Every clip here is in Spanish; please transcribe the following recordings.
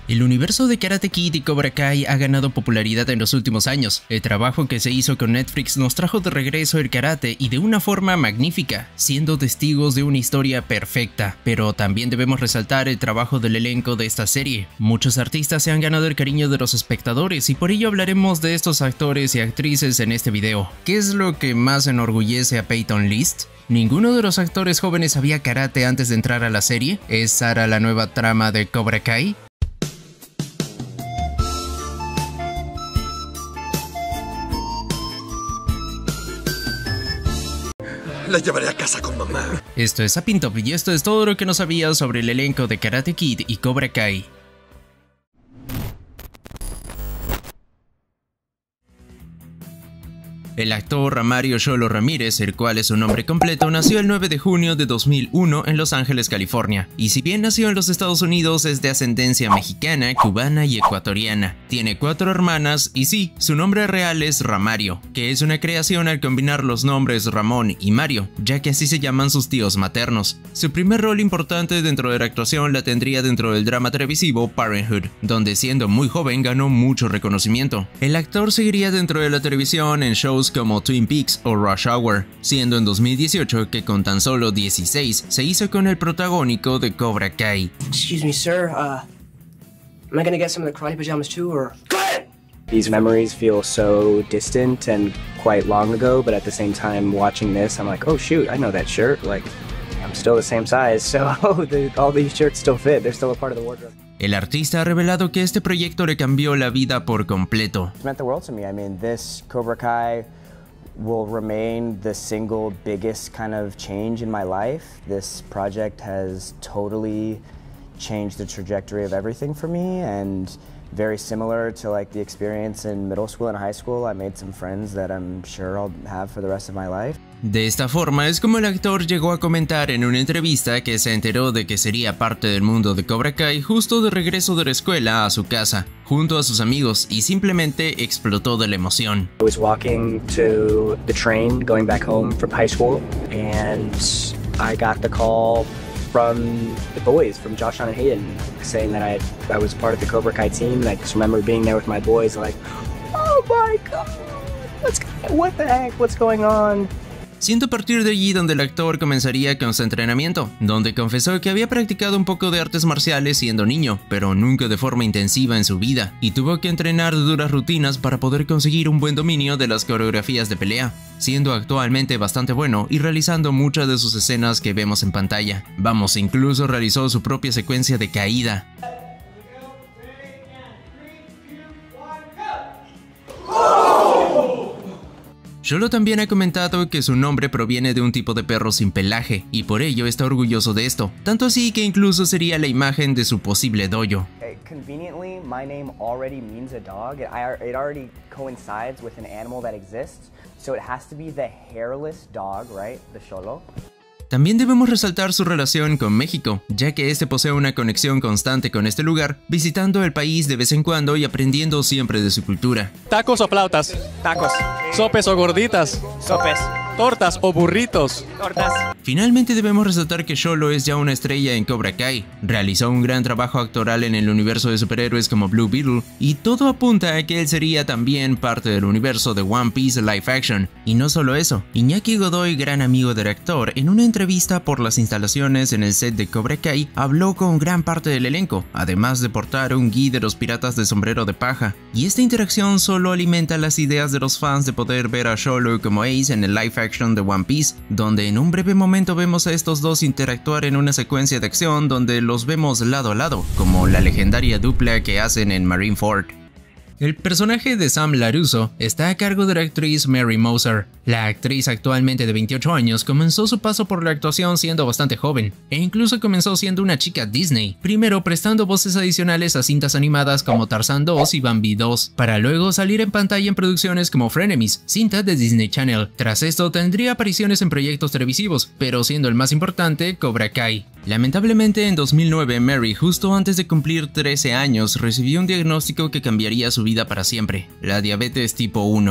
El universo de Karate Kid y Cobra Kai ha ganado popularidad en los últimos años. El trabajo que se hizo con Netflix nos trajo de regreso el karate y de una forma magnífica, siendo testigos de una historia perfecta. Pero también debemos resaltar el trabajo del elenco de esta serie. Muchos artistas se han ganado el cariño de los espectadores y por ello hablaremos de estos actores y actrices en este video. ¿Qué es lo que más enorgullece a Peyton List? ¿Ninguno de los actores jóvenes sabía karate antes de entrar a la serie? ¿Es Sara la nueva trama de Cobra Kai? La llevaré a casa con mamá. Esto es Apintop y esto es todo lo que no sabías sobre el elenco de Karate Kid y Cobra Kai. El actor Ramario Xolo Ramírez, el cual es su nombre completo, nació el 9 de junio de 2001 en Los Ángeles, California, y si bien nació en los Estados Unidos es de ascendencia mexicana, cubana y ecuatoriana. Tiene 4 hermanas y sí, su nombre real es Ramario, que es una creación al combinar los nombres Ramón y Mario, ya que así se llaman sus tíos maternos. Su primer rol importante dentro de la actuación la tendría dentro del drama televisivo Parenthood, donde siendo muy joven ganó mucho reconocimiento. El actor seguiría dentro de la televisión en shows como Twin Peaks o Rush Hour, siendo en 2018 que con tan solo 16 se hizo con el protagónico de Cobra Kai. Excuse me, sir, am I gonna get some of the karate pajamas too, or? These memories feel so distant and quite long ago, but at the same time watching this, I'm like, oh shoot, I know that shirt, like, I'm still the same size, so all these shirts still fit, they're still a part of the wardrobe. El artista ha revelado que este proyecto le cambió la vida por completo. It meant the world to me. I mean, this Cobra Kai will remain the single biggest kind of change in my life. This project has totally changed the trajectory of everything for me, and very similar to like the experience in middle school and high school, I made some friends that I'm sure I'll have for the rest of my life. De esta forma es como el actor llegó a comentar en una entrevista que se enteró de que sería parte del mundo de Cobra Kai justo de regreso de la escuela a su casa, junto a sus amigos, y simplemente explotó de la emoción. I was walking to the train going back home from high school, and I got the call from the boys, from Josh, Sean, and Hayden, saying that I was part of the Cobra Kai team, and I just remember being there with my boys, like, oh my god, what the heck, what's going on? Siendo a partir de allí donde el actor comenzaría con su entrenamiento, donde confesó que había practicado un poco de artes marciales siendo niño, pero nunca de forma intensiva en su vida, y tuvo que entrenar duras rutinas para poder conseguir un buen dominio de las coreografías de pelea, siendo actualmente bastante bueno y realizando muchas de sus escenas que vemos en pantalla. Vamos, incluso realizó su propia secuencia de caída. Xolo también ha comentado que su nombre proviene de un tipo de perro sin pelaje y por ello está orgulloso de esto, tanto así que incluso sería la imagen de su posible dojo. Conveniently, my name already means a dog. It already coincides with an animal that exists, so it has to be the hairless dog, right? The Xolo. También debemos resaltar su relación con México, ya que este posee una conexión constante con este lugar, visitando el país de vez en cuando y aprendiendo siempre de su cultura. ¿Tacos o flautas? Tacos. ¿Sopes o gorditas? Sopes. ¿Tortas o burritos? Tortas. Finalmente debemos resaltar que Xolo es ya una estrella en Cobra Kai, realizó un gran trabajo actoral en el universo de superhéroes como Blue Beetle, y todo apunta a que él sería también parte del universo de One Piece Live Action. Y no solo eso, Iñaki Godoy, gran amigo del actor, en una entrevista por las instalaciones en el set de Cobra Kai, habló con gran parte del elenco, además de portar un gi de los piratas de sombrero de paja, y esta interacción solo alimenta las ideas de los fans de poder ver a Xolo como Ace en el live action de One Piece, donde en un breve momento vemos a estos dos interactuar en una secuencia de acción donde los vemos lado a lado, como la legendaria dupla que hacen en Marineford. El personaje de Sam LaRusso está a cargo de la actriz Mary Moser. La actriz, actualmente de 28 años, comenzó su paso por la actuación siendo bastante joven, e incluso comenzó siendo una chica Disney, primero prestando voces adicionales a cintas animadas como Tarzan 2 y Bambi 2, para luego salir en pantalla en producciones como Frenemies, cinta de Disney Channel. Tras esto tendría apariciones en proyectos televisivos, pero siendo el más importante, Cobra Kai. Lamentablemente en 2009 Mary, justo antes de cumplir 13 años, recibió un diagnóstico que cambiaría su vida para siempre, la diabetes tipo 1.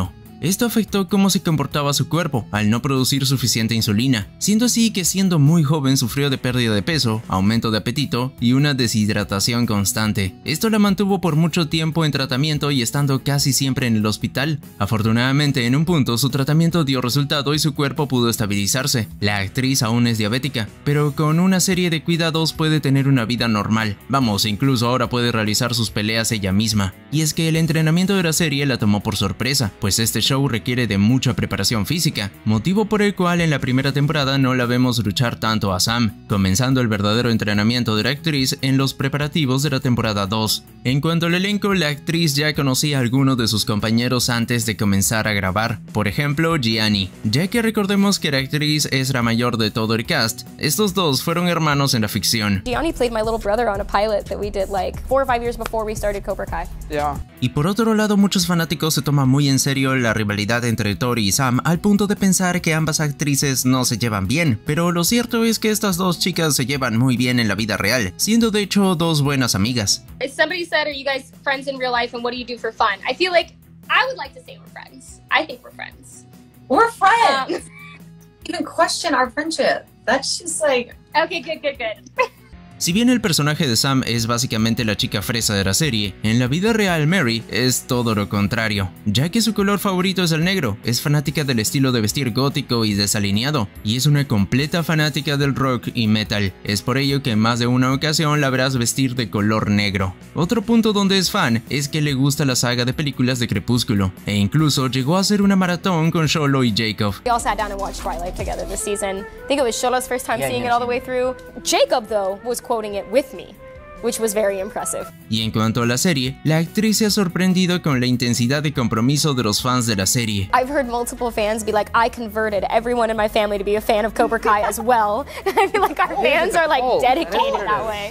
Esto afectó cómo se comportaba su cuerpo al no producir suficiente insulina, siendo así que siendo muy joven sufrió de pérdida de peso, aumento de apetito y una deshidratación constante. Esto la mantuvo por mucho tiempo en tratamiento y estando casi siempre en el hospital. Afortunadamente, en un punto su tratamiento dio resultado y su cuerpo pudo estabilizarse. La actriz aún es diabética, pero con una serie de cuidados puede tener una vida normal. Vamos, incluso ahora puede realizar sus peleas ella misma. Y es que el entrenamiento de la serie la tomó por sorpresa, pues este show requiere de mucha preparación física, motivo por el cual en la primera temporada no la vemos luchar tanto a Sam, comenzando el verdadero entrenamiento de la actriz en los preparativos de la temporada 2. En cuanto al elenco, la actriz ya conocía a algunos de sus compañeros antes de comenzar a grabar, por ejemplo Gianni, ya que recordemos que la actriz es la mayor de todo el cast. Estos dos fueron hermanos en la ficción. Gianni played my little brother on a pilot that we did like 4 or 5 years before we started Cobra Kai. Yeah. Y por otro lado, muchos fanáticos se toman muy en serio la rivalidad entre Tori y Sam al punto de pensar que ambas actrices no se llevan bien, pero lo cierto es que estas dos chicas se llevan muy bien en la vida real, siendo de hecho dos buenas amigas. Somebody said, "Are you guys friends in real life, and what do you do for fun?" I feel like I would like to say we're friends. I think we're friends. We're friends. Even question our friendship. That's just like Okay, good. Si bien el personaje de Sam es básicamente la chica fresa de la serie, en la vida real Mary es todo lo contrario, ya que su color favorito es el negro, es fanática del estilo de vestir gótico y desalineado, y es una completa fanática del rock y metal. Es por ello que en más de una ocasión la verás vestir de color negro. Otro punto donde es fan es que le gusta la saga de películas de Crepúsculo, e incluso llegó a hacer una maratón con Xolo y Jacob. We all sat down and watched Twilight together this season. I think it was Shola's first time seeing it all the way through. Jacob, though, was quoting it with me, which was very impressive. Y en cuanto a la serie, la actriz se ha sorprendido con la intensidad de compromiso de los fans de la serie. I've heard multiple fans be like, I converted everyone in my family to be a fan of Cobra Kai as well. I feel like our fans are like dedicated that way.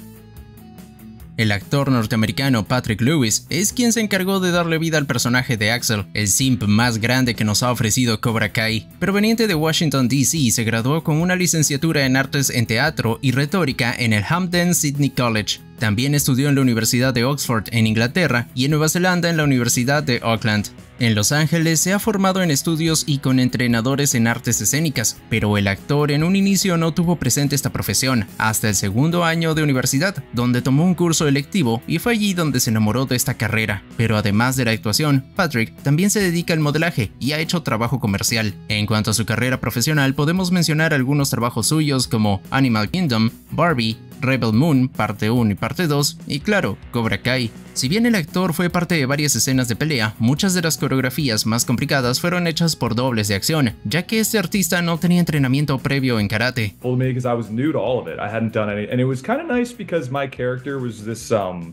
El actor norteamericano Patrick Lewis es quien se encargó de darle vida al personaje de Axel, el simp más grande que nos ha ofrecido Cobra Kai. Proveniente de Washington, D.C., se graduó con una licenciatura en artes en teatro y retórica en el Hampden Sydney College. También estudió en la Universidad de Oxford en Inglaterra y en Nueva Zelanda en la Universidad de Auckland. En Los Ángeles se ha formado en estudios y con entrenadores en artes escénicas, pero el actor en un inicio no tuvo presente esta profesión hasta el segundo año de universidad, donde tomó un curso electivo y fue allí donde se enamoró de esta carrera. Pero además de la actuación, Patrick también se dedica al modelaje y ha hecho trabajo comercial. En cuanto a su carrera profesional, podemos mencionar algunos trabajos suyos como Animal Kingdom, Barbie, Rebel Moon, parte 1 y parte 2, y claro, Cobra Kai. Si bien el actor fue parte de varias escenas de pelea, muchas de las coreografías más complicadas fueron hechas por dobles de acción, ya que este artista no tenía entrenamiento previo en karate. Told me because I was new to all of it. I hadn't done any, and it was kind of nice because my character was this.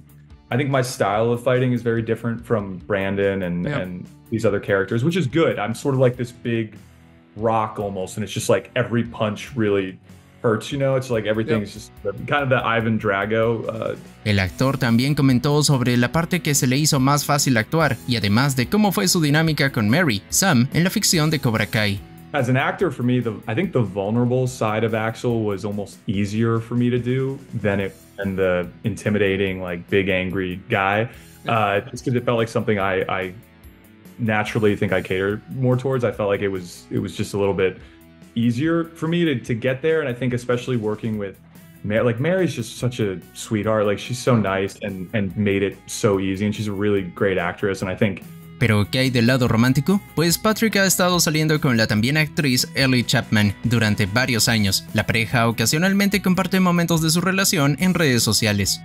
I think my style of fighting is very different from Brandon and these other characters, which is good. I'm sort of like this big rock almost, and it's just like every punch really hurts, you know, it's like everything's just kind of the Ivan Drago. El actor también comentó sobre la parte que se le hizo más fácil actuar y además de cómo fue su dinámica con Mary, Sam, en la ficción de Cobra Kai. As an actor, for me, I think the vulnerable side of Axel was almost easier for me to do than the intimidating, like big angry guy. Just because it felt like something I naturally think I cater more towards. I felt like it was just a little bit easier for me to get there, and I think especially working with Mary's just such a sweetheart. Like she's so nice and made it so easy, and she's a really great actress, and I think. ¿Pero qué hay del lado romántico? Pues Patrick ha estado saliendo con la también actriz Ellie Chapman durante varios años. La pareja ocasionalmente comparte momentos de su relación en redes sociales.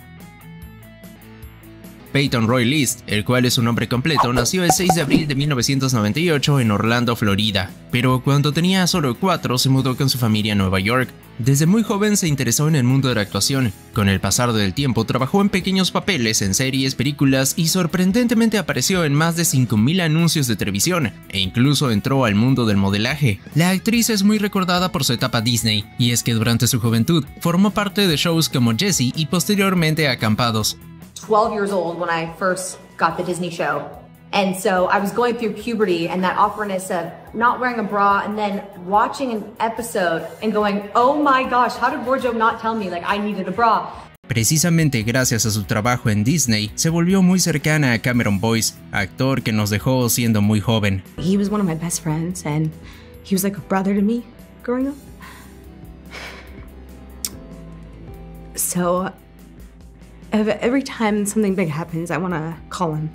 Peyton Roy List, el cual es su nombre completo, nació el 6 de abril de 1998 en Orlando, Florida, pero cuando tenía solo 4 se mudó con su familia a Nueva York. Desde muy joven se interesó en el mundo de la actuación. Con el pasar del tiempo trabajó en pequeños papeles en series, películas y sorprendentemente apareció en más de 5,000 anuncios de televisión e incluso entró al mundo del modelaje. La actriz es muy recordada por su etapa Disney, y es que durante su juventud formó parte de shows como Jessie y posteriormente Acampados. 12 years old when I first got the Disney show. And so I was going through puberty and that awkwardness of not wearing a bra and then watching an episode and going, oh my gosh, how did wardrobe not tell me like I needed a bra? Precisamente gracias a su trabajo en Disney, se volvió muy cercana a Cameron Boyce, actor que nos dejó siendo muy joven. He was one of my best friends and he was like a brother to me growing up. So every time something big happens, I want to call him.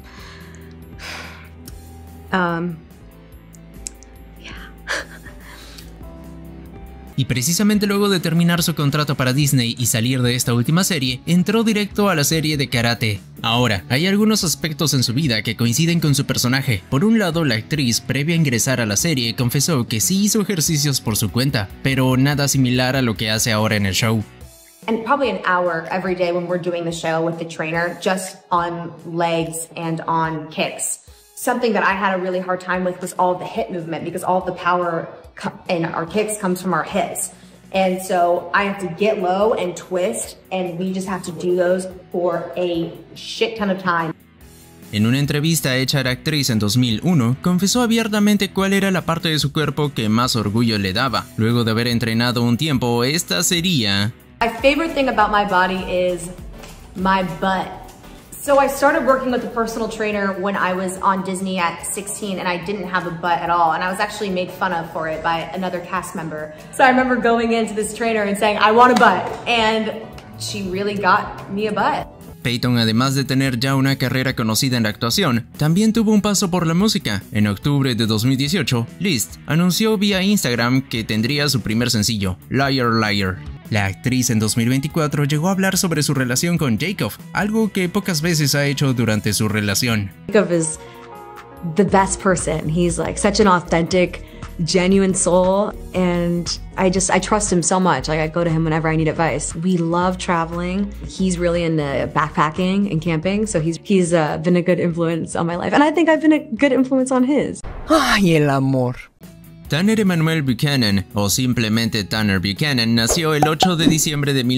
Y precisamente luego de terminar su contrato para Disney y salir de esta última serie, entró directo a la serie de karate. Ahora, hay algunos aspectos en su vida que coinciden con su personaje. Por un lado, la actriz, previa a ingresar a la serie, confesó que sí hizo ejercicios por su cuenta, pero nada similar a lo que hace ahora en el show. And probably an hour every day when we're doing the show with the trainer, just on legs and on kicks. Something that I had a really hard time with was all of the hip movement, because all of the power in our kicks comes from our hips. And so I have to get low and twist, and we just have to do those for a shit ton of time. En una entrevista hecha a la actriz en 2001, confesó abiertamente cuál era la parte de su cuerpo que más orgullo le daba. Luego de haber entrenado un tiempo, esta sería... My favorite thing about my body is my butt. So I started working with a personal trainer when I was on Disney at 16 and I didn't have a butt at all. And I was actually made fun of for it by another cast member. So I remember going into this trainer and saying, I want a butt. And she really got me a butt. Peyton, además de tener ya una carrera conocida en la actuación, también tuvo un paso por la música. En octubre de 2018, Liszt anunció vía Instagram que tendría su primer sencillo, Liar Liar. La actriz en 2024 llegó a hablar sobre su relación con Jacob, algo que pocas veces ha hecho durante su relación. Jacob is the best person. He's like such an authentic, genuine soul, and I trust him so much. Like I go to him whenever I need advice. We love traveling. He's really into backpacking and camping, so he's been a good influence on my life, and I think I've been a good influence on his. Ay, el amor. Tanner Emanuel Buchanan, o simplemente Tanner Buchanan, nació el 8 de diciembre de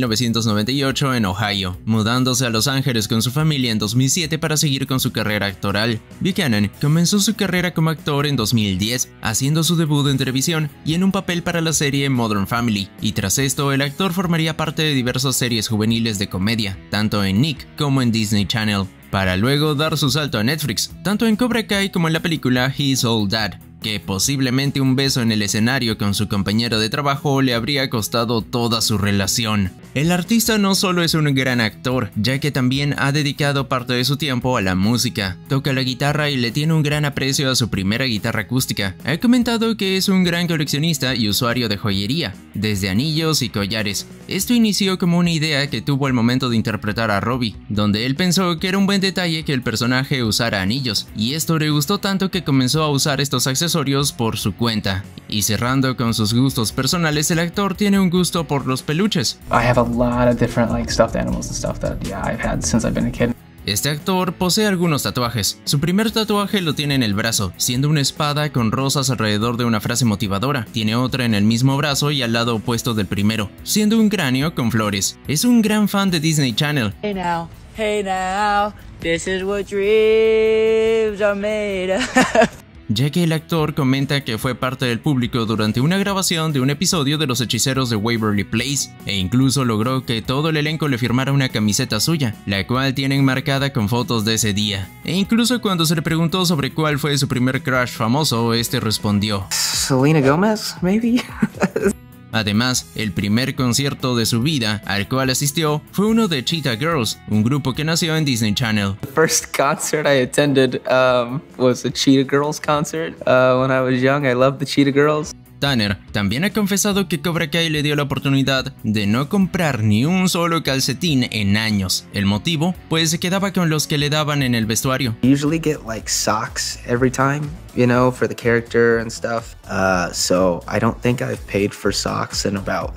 1998 en Ohio, mudándose a Los Ángeles con su familia en 2007 para seguir con su carrera actoral. Buchanan comenzó su carrera como actor en 2010, haciendo su debut en televisión y en un papel para la serie Modern Family, y tras esto el actor formaría parte de diversas series juveniles de comedia, tanto en Nick como en Disney Channel, para luego dar su salto a Netflix, tanto en Cobra Kai como en la película His Old Dad, que posiblemente un beso en el escenario con su compañero de trabajo le habría costado toda su relación. El artista no solo es un gran actor, ya que también ha dedicado parte de su tiempo a la música. Toca la guitarra y le tiene un gran aprecio a su primera guitarra acústica. Ha comentado que es un gran coleccionista y usuario de joyería, desde anillos y collares. Esto inició como una idea que tuvo al momento de interpretar a Robbie, donde él pensó que era un buen detalle que el personaje usara anillos, y esto le gustó tanto que comenzó a usar estos accesorios por su cuenta. Y cerrando con sus gustos personales, el actor tiene un gusto por los peluches. I have a lot of different stuffed animals and stuff that I've had since I've been a kid. Este actor posee algunos tatuajes. Su primer tatuaje lo tiene en el brazo, siendo una espada con rosas alrededor de una frase motivadora. Tiene otra en el mismo brazo y al lado opuesto del primero, siendo un cráneo con flores. Es un gran fan de Disney Channel. Hey now, this is what dreams are made of. Ya que el actor comenta que fue parte del público durante una grabación de un episodio de Los Hechiceros de Waverly Place, e incluso logró que todo el elenco le firmara una camiseta suya, la cual tienen marcada con fotos de ese día. E incluso cuando se le preguntó sobre cuál fue su primer crush famoso, este respondió: Selena Gomez, maybe? Además, el primer concierto de su vida al cual asistió fue uno de Cheetah Girls, un grupo que nació en Disney Channel. The first concert I attended was a Cheetah Girls concert. When I was young, I loved the Cheetah Girls. Tanner también ha confesado que Cobra Kai le dio la oportunidad de no comprar ni un solo calcetín en años. El motivo, pues se quedaba con los que le daban en el vestuario. I usually get like socks every time, you know, for the character and stuff. So I don't think I've paid for socks in about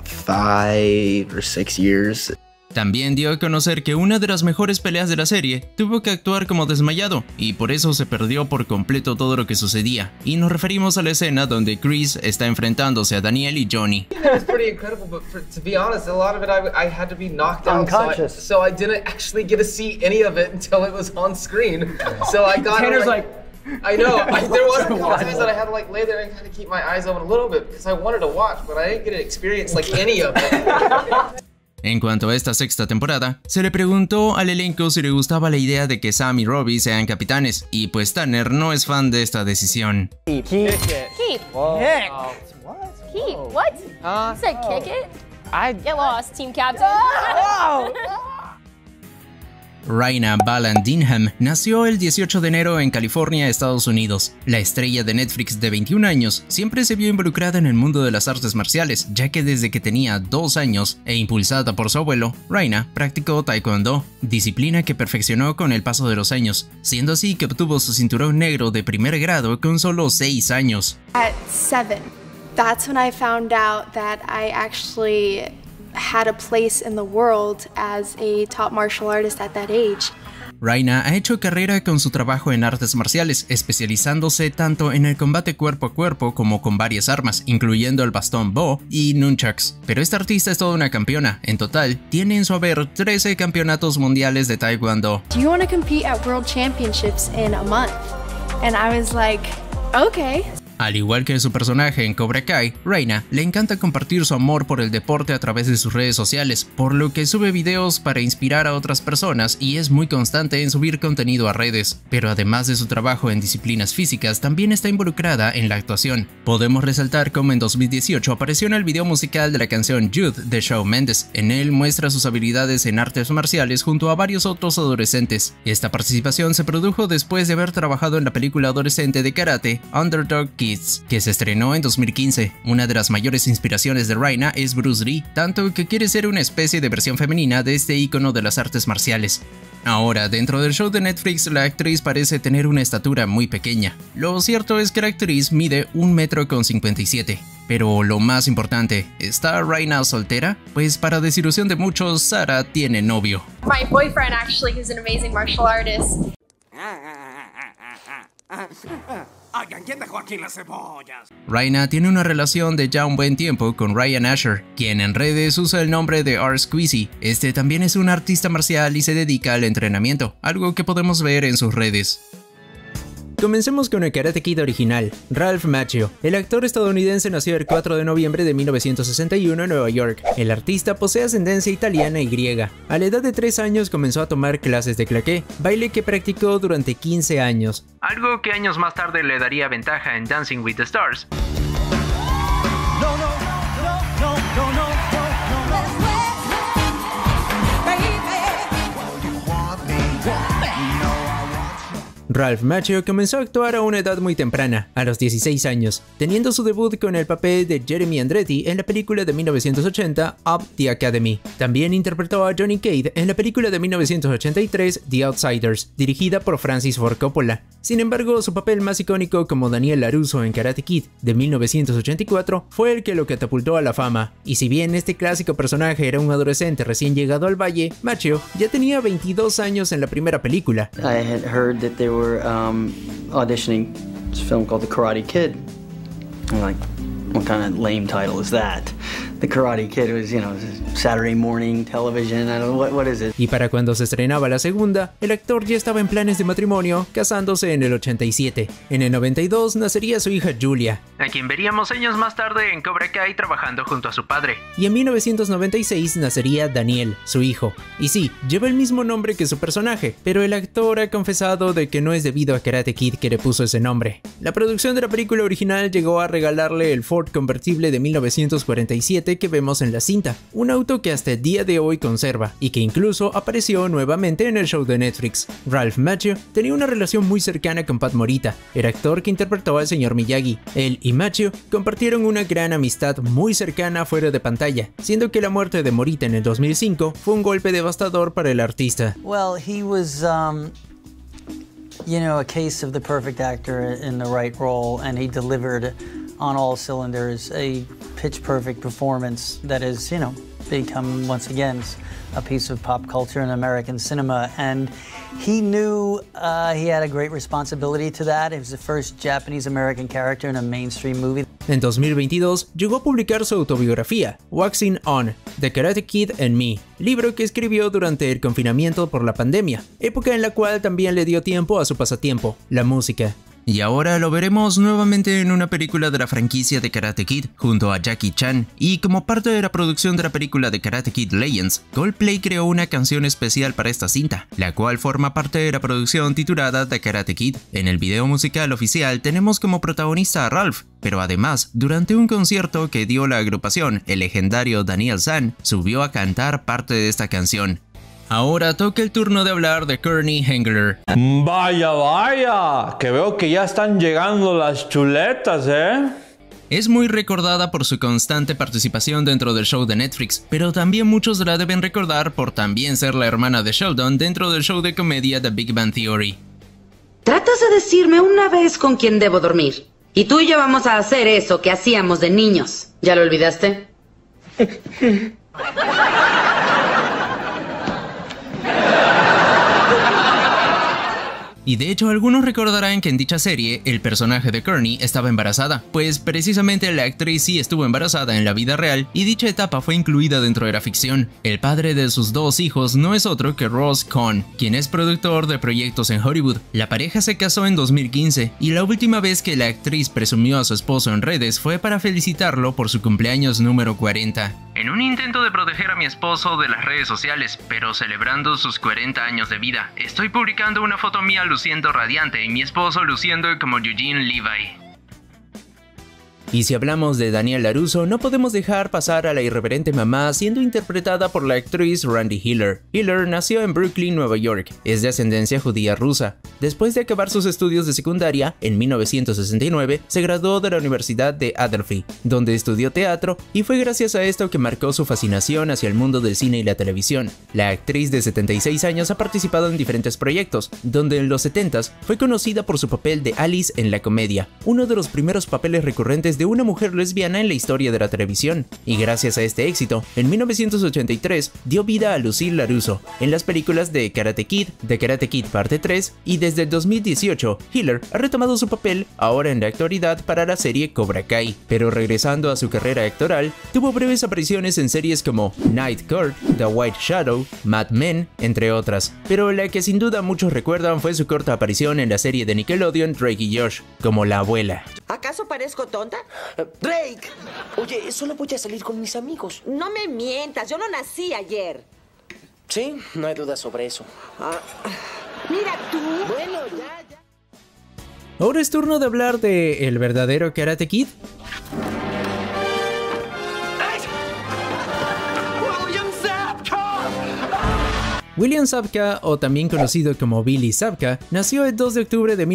5 or 6 years. También dio a conocer que una de las mejores peleas de la serie tuvo que actuar como desmayado, y por eso se perdió por completo todo lo que sucedía. Y nos referimos a la escena donde Chris está enfrentándose a Daniel y Johnny. It was pretty incredible, but to be honest, a lot of it I had to be knocked out, so I didn't actually get to see any of it until it was on screen. So I got Tanner's like I know. There was a couple times that I had to lay there and kind of keep my eyes open a little bit because I wanted to watch, but I didn't get to experience any of it. En cuanto a esta sexta temporada, se le preguntó al elenco si le gustaba la idea de que Sam y Robbie sean capitanes, y pues Tanner no es fan de esta decisión. Keep. Keep. What? You said kick it? Get lost, team captain. Raina Ballan-Dinham nació el 18 de enero en California, Estados Unidos. La estrella de Netflix de 21 años siempre se vio involucrada en el mundo de las artes marciales, ya que desde que tenía 2 años e impulsada por su abuelo, Raina practicó taekwondo, disciplina que perfeccionó con el paso de los años, siendo así que obtuvo su cinturón negro de primer grado con solo 6 años. At 7, that's when I found out that I actually had a place in the world as a top martial artist at that age. Raina ha hecho carrera con su trabajo en artes marciales, especializándose tanto en el combate cuerpo a cuerpo como con varias armas, incluyendo el bastón Bo y nunchucks. Pero esta artista es toda una campeona. En total, tiene en su haber 13 campeonatos mundiales de taekwondo. Do you want to compete at World Championships in a month? And I was like, okay. Al igual que su personaje en Cobra Kai, Raina le encanta compartir su amor por el deporte a través de sus redes sociales, por lo que sube videos para inspirar a otras personas y es muy constante en subir contenido a redes. Pero además de su trabajo en disciplinas físicas, también está involucrada en la actuación. Podemos resaltar cómo en 2018 apareció en el video musical de la canción Jude de Shawn Mendes. En él muestra sus habilidades en artes marciales junto a varios otros adolescentes. Esta participación se produjo después de haber trabajado en la película adolescente de karate Underdog Kids, que se estrenó en 2015. Una de las mayores inspiraciones de Raina es Bruce Lee, tanto que quiere ser una especie de versión femenina de este ícono de las artes marciales. Ahora, dentro del show de Netflix, la actriz parece tener una estatura muy pequeña. Lo cierto es que la actriz mide 1,57 m. Pero lo más importante, ¿está Raina soltera? Pues para desilusión de muchos, Sara tiene novio. My boyfriend actually is an amazing martial artist. Oigan, ¿quién dejó aquí las cebollas? Raina tiene una relación de ya un buen tiempo con Ryan Asher, quien en redes usa el nombre de R-Squeezy. Este también es un artista marcial y se dedica al entrenamiento, algo que podemos ver en sus redes. Comencemos con el Karate Kid original, Ralph Macchio. El actor estadounidense nació el 4 de noviembre de 1961 en Nueva York. El artista posee ascendencia italiana y griega. A la edad de 3 años comenzó a tomar clases de claqué, baile que practicó durante 15 años. Algo que años más tarde le daría ventaja en Dancing with the Stars. Ralph Macchio comenzó a actuar a una edad muy temprana, a los 16 años, teniendo su debut con el papel de Jeremy Andretti en la película de 1980 Up the Academy. También interpretó a Johnny Cade en la película de 1983 The Outsiders, dirigida por Francis Ford Coppola. Sin embargo, su papel más icónico como Daniel LaRusso en Karate Kid de 1984 fue el que lo catapultó a la fama. Y si bien este clásico personaje era un adolescente recién llegado al valle, Macchio ya tenía 22 años en la primera película. I had heard that they were auditioning this film called The Karate Kid. I'm like, what kind of lame title is that? The Karate Kid was, you know, Saturday morning television, I don't know, what is it? Y para cuando se estrenaba la segunda, el actor ya estaba en planes de matrimonio, casándose en el 87. En el 92 nacería su hija Julia, a quien veríamos años más tarde en Cobra Kai trabajando junto a su padre. Y en 1996 nacería Daniel, su hijo. Y sí, lleva el mismo nombre que su personaje, pero el actor ha confesado de que no es debido a Karate Kid que le puso ese nombre. La producción de la película original llegó a regalarle el Ford convertible de 1947 que vemos en la cinta, un auto que hasta el día de hoy conserva y que incluso apareció nuevamente en el show de Netflix. Ralph Macchio tenía una relación muy cercana con Pat Morita, el actor que interpretó al señor Miyagi. Él y Macchio compartieron una gran amistad muy cercana fuera de pantalla, siendo que la muerte de Morita en el 2005 fue un golpe devastador para el artista. Well, he was, you know, a case of the perfect actor in the right role, and he delivered on all cylinders, a pitch-perfect performance that has, you know, become, once again, a piece of pop culture and American cinema. And he knew he had a great responsibility to that. It was the first Japanese-American character in a mainstream movie. En 2022 llegó a publicar su autobiografía, Waxing On, The Karate Kid and Me, libro que escribió durante el confinamiento por la pandemia, época en la cual también le dio tiempo a su pasatiempo, la música. y ahora lo veremos nuevamente en una película de la franquicia de Karate Kid junto a Jackie Chan, y como parte de la producción de la película de Karate Kid Legends, Coldplay creó una canción especial para esta cinta, la cual forma parte de la producción titulada The Karate Kid. En el video musical oficial tenemos como protagonista a Ralph, pero además, durante un concierto que dio la agrupación, el legendario Daniel San subió a cantar parte de esta canción. Ahora toca el turno de hablar de Courtney Hengler. Vaya, vaya, que veo que ya están llegando las chuletas, Es muy recordada por su constante participación dentro del show de Netflix, pero también muchos la deben recordar por también ser la hermana de Sheldon dentro del show de comedia The Big Bang Theory. Tratas de decirme una vez con quién debo dormir, y tú y yo vamos a hacer eso que hacíamos de niños. ¿Ya lo olvidaste? Y de hecho algunos recordarán que en dicha serie el personaje de Courtney estaba embarazada, pues precisamente la actriz sí estuvo embarazada en la vida real y dicha etapa fue incluida dentro de la ficción. El padre de sus dos hijos no es otro que Ross Cohn, quien es productor de proyectos en Hollywood. La pareja se casó en 2015 y la última vez que la actriz presumió a su esposo en redes fue para felicitarlo por su cumpleaños número 40. En un intento de proteger a mi esposo de las redes sociales, pero celebrando sus 40 años de vida, estoy publicando una foto mía luciendo radiante y mi esposo luciendo como Eugene Levi. Y si hablamos de Danielle LaRusso, no podemos dejar pasar a la irreverente mamá siendo interpretada por la actriz Randy Hiller. Hiller nació en Brooklyn, Nueva York. Es de ascendencia judía rusa. Después de acabar sus estudios de secundaria, en 1969, se graduó de la Universidad de Adelphi, donde estudió teatro, y fue gracias a esto que marcó su fascinación hacia el mundo del cine y la televisión. La actriz de 76 años ha participado en diferentes proyectos, donde en los 70s fue conocida por su papel de Alice en La Comedia, uno de los primeros papeles recurrentes de una mujer lesbiana en la historia de la televisión, y gracias a este éxito, en 1983 dio vida a Lucille LaRusso en las películas de Karate Kid, The Karate Kid Parte 3, y desde el 2018 Hiller ha retomado su papel ahora en la actualidad para la serie Cobra Kai, pero regresando a su carrera actoral, tuvo breves apariciones en series como Night Court, The White Shadow, Mad Men, entre otras, pero la que sin duda muchos recuerdan fue su corta aparición en la serie de Nickelodeon Drake y Josh, como la abuela. ¿Acaso parezco tonta? Drake, oye, solo voy a salir con mis amigos. No me mientas, yo no nací ayer. Sí, no hay duda sobre eso. Mira tú. Bueno, ya. Ahora es turno de hablar de el verdadero Karate Kid. William Zabka, o también conocido como Billy Zabka, nació el 2 de octubre de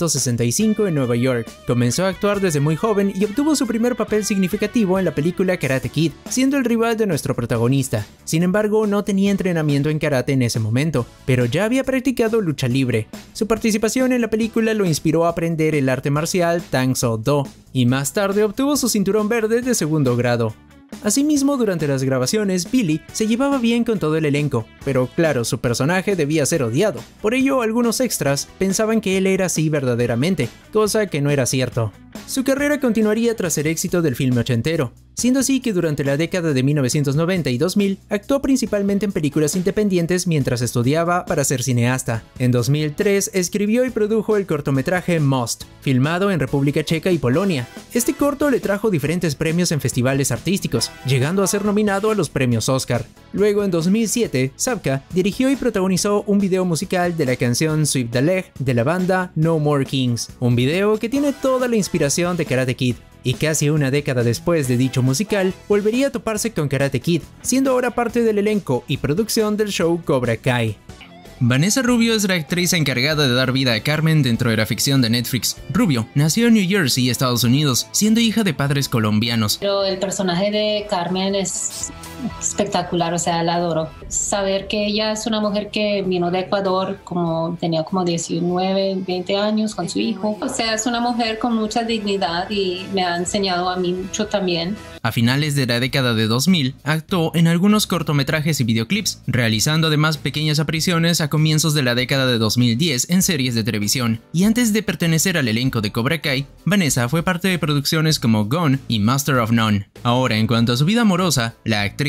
1965 en Nueva York. Comenzó a actuar desde muy joven y obtuvo su primer papel significativo en la película Karate Kid, siendo el rival de nuestro protagonista. Sin embargo, no tenía entrenamiento en karate en ese momento, pero ya había practicado lucha libre. Su participación en la película lo inspiró a aprender el arte marcial Tang Soo Do, y más tarde obtuvo su cinturón verde de segundo grado. Asimismo, durante las grabaciones, Billy se llevaba bien con todo el elenco, pero claro, su personaje debía ser odiado. Por ello, algunos extras pensaban que él era así verdaderamente, cosa que no era cierto. Su carrera continuaría tras el éxito del filme ochentero, siendo así que durante la década de 1990 y 2000 actuó principalmente en películas independientes mientras estudiaba para ser cineasta. En 2003 escribió y produjo el cortometraje Most, filmado en República Checa y Polonia. Este corto le trajo diferentes premios en festivales artísticos, llegando a ser nominado a los premios Oscar. Luego, en 2007, Zabka dirigió y protagonizó un video musical de la canción Sweep the Leg de la banda No More Kings, un video que tiene toda la inspiración de Karate Kid. Y casi una década después de dicho musical, volvería a toparse con Karate Kid, siendo ahora parte del elenco y producción del show Cobra Kai. Vanessa Rubio es la actriz encargada de dar vida a Carmen dentro de la ficción de Netflix. Rubio nació en New Jersey, Estados Unidos, siendo hija de padres colombianos. Pero el personaje de Carmen es espectacular, o sea, la adoro. Saber que ella es una mujer que vino de Ecuador, tenía como 19, 20 años con su hijo. O sea, es una mujer con mucha dignidad y me ha enseñado a mí mucho también. A finales de la década de 2000, actuó en algunos cortometrajes y videoclips, realizando además pequeñas apariciones a comienzos de la década de 2010 en series de televisión. Y antes de pertenecer al elenco de Cobra Kai, Vanessa fue parte de producciones como Gone y Master of None. Ahora, en cuanto a su vida amorosa, la actriz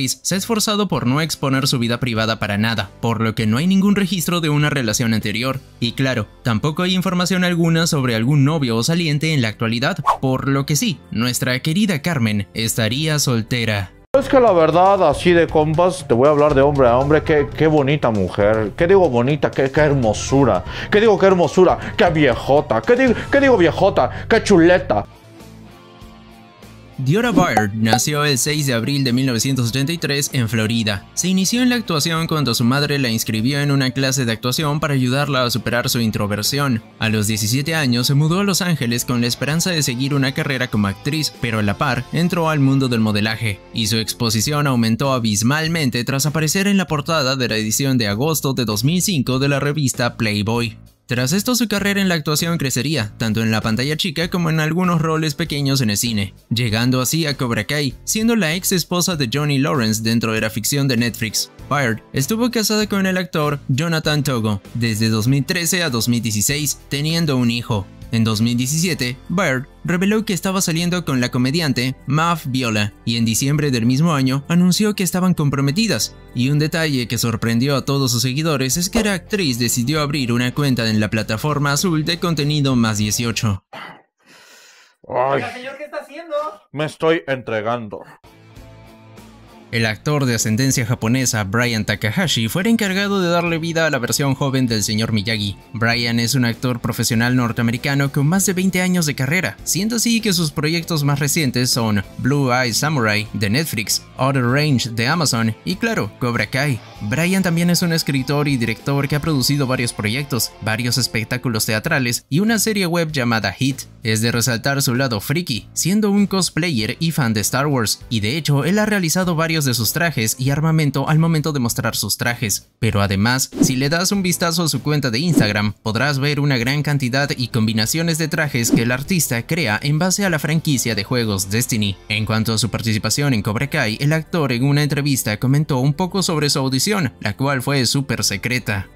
actriz se ha esforzado por no exponer su vida privada para nada, por lo que no hay ningún registro de una relación anterior. Y claro, tampoco hay información alguna sobre algún novio o saliente en la actualidad, por lo que sí, nuestra querida Carmen estaría soltera. Es que la verdad, así de compas, te voy a hablar de hombre a hombre, qué bonita mujer. ¿Qué digo bonita? Qué hermosura. ¿Qué digo qué hermosura? Qué viejota. ¿Qué digo viejota? Qué chuleta. Diora Byard nació el 6 de abril de 1983 en Florida. Se inició en la actuación cuando su madre la inscribió en una clase de actuación para ayudarla a superar su introversión. A los 17 años se mudó a Los Ángeles con la esperanza de seguir una carrera como actriz, pero a la par entró al mundo del modelaje, y su exposición aumentó abismalmente tras aparecer en la portada de la edición de agosto de 2005 de la revista Playboy. Tras esto, su carrera en la actuación crecería, tanto en la pantalla chica como en algunos roles pequeños en el cine, llegando así a Cobra Kai, siendo la ex esposa de Johnny Lawrence dentro de la ficción de Netflix. Byard estuvo casada con el actor Jonathan Togo desde 2013 a 2016, teniendo un hijo. En 2017, Byard reveló que estaba saliendo con la comediante Mav Viola, y en diciembre del mismo año anunció que estaban comprometidas. Y un detalle que sorprendió a todos sus seguidores es que la actriz decidió abrir una cuenta en la plataforma azul de contenido Más 18. Ay, señor, ¿qué está haciendo? Me estoy entregando. El actor de ascendencia japonesa Brian Takahashi fue el encargado de darle vida a la versión joven del señor Miyagi. Brian es un actor profesional norteamericano con más de 20 años de carrera, siendo así que sus proyectos más recientes son Blue Eye Samurai de Netflix, Outer Range de Amazon y claro, Cobra Kai. Brian también es un escritor y director que ha producido varios proyectos, varios espectáculos teatrales y una serie web llamada Hit. Es de resaltar su lado friki, siendo un cosplayer y fan de Star Wars, y de hecho él ha realizado varios de sus trajes y armamento al momento de mostrar sus trajes. Pero además, si le das un vistazo a su cuenta de Instagram, podrás ver una gran cantidad y combinaciones de trajes que el artista crea en base a la franquicia de juegos Destiny. En cuanto a su participación en Cobra Kai, el actor en una entrevista comentó un poco sobre su audición, la cual fue súper secreta.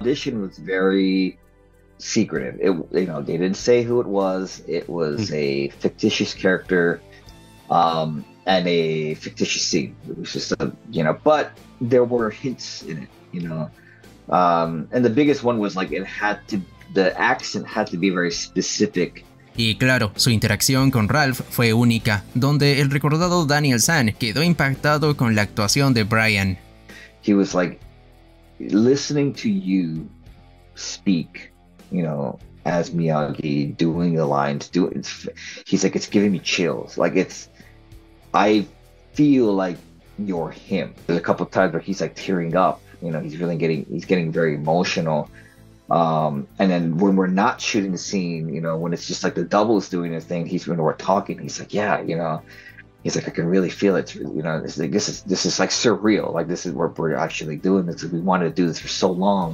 Secretive. They didn't say who it was. It was a fictitious character, and a fictitious scene. It was just but there were hints in it, and the biggest one was like the accent had to be very specific. Y claro, su interacción con Ralph fue única, donde el recordado Daniel San quedó impactado con la actuación de Brian. He was like listening to you speak, as Miyagi, doing the lines, he's like, it's giving me chills. Like I feel like you're him. There's a couple of times where he's like tearing up, he's getting very emotional. And then when we're not shooting the scene, when it's just like the doubles doing their thing, when we're talking, he's like, yeah, he's like, I can really feel it. This is like surreal. Like this is what we're actually doing. This. We wanted to do this for so long.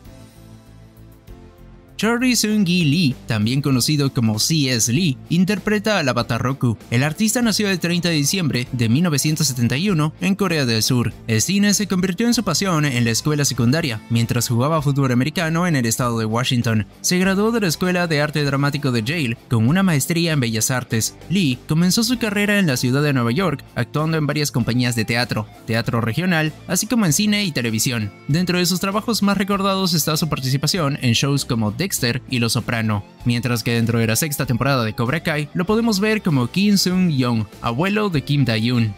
Charlie Seung-gi Lee, también conocido como C.S. Lee, interpreta al Avatar Roku. El artista nació el 30 de diciembre de 1971 en Corea del Sur. El cine se convirtió en su pasión en la escuela secundaria, mientras jugaba fútbol americano en el estado de Washington. Se graduó de la Escuela de Arte Dramático de Yale con una maestría en Bellas Artes. Lee comenzó su carrera en la ciudad de Nueva York, actuando en varias compañías de teatro regional, así como en cine y televisión. Dentro de sus trabajos más recordados está su participación en shows como Dexter y Los Soprano, mientras que dentro de la sexta temporada de Cobra Kai lo podemos ver como Kim Seung-young, abuelo de Kim Da-yoon.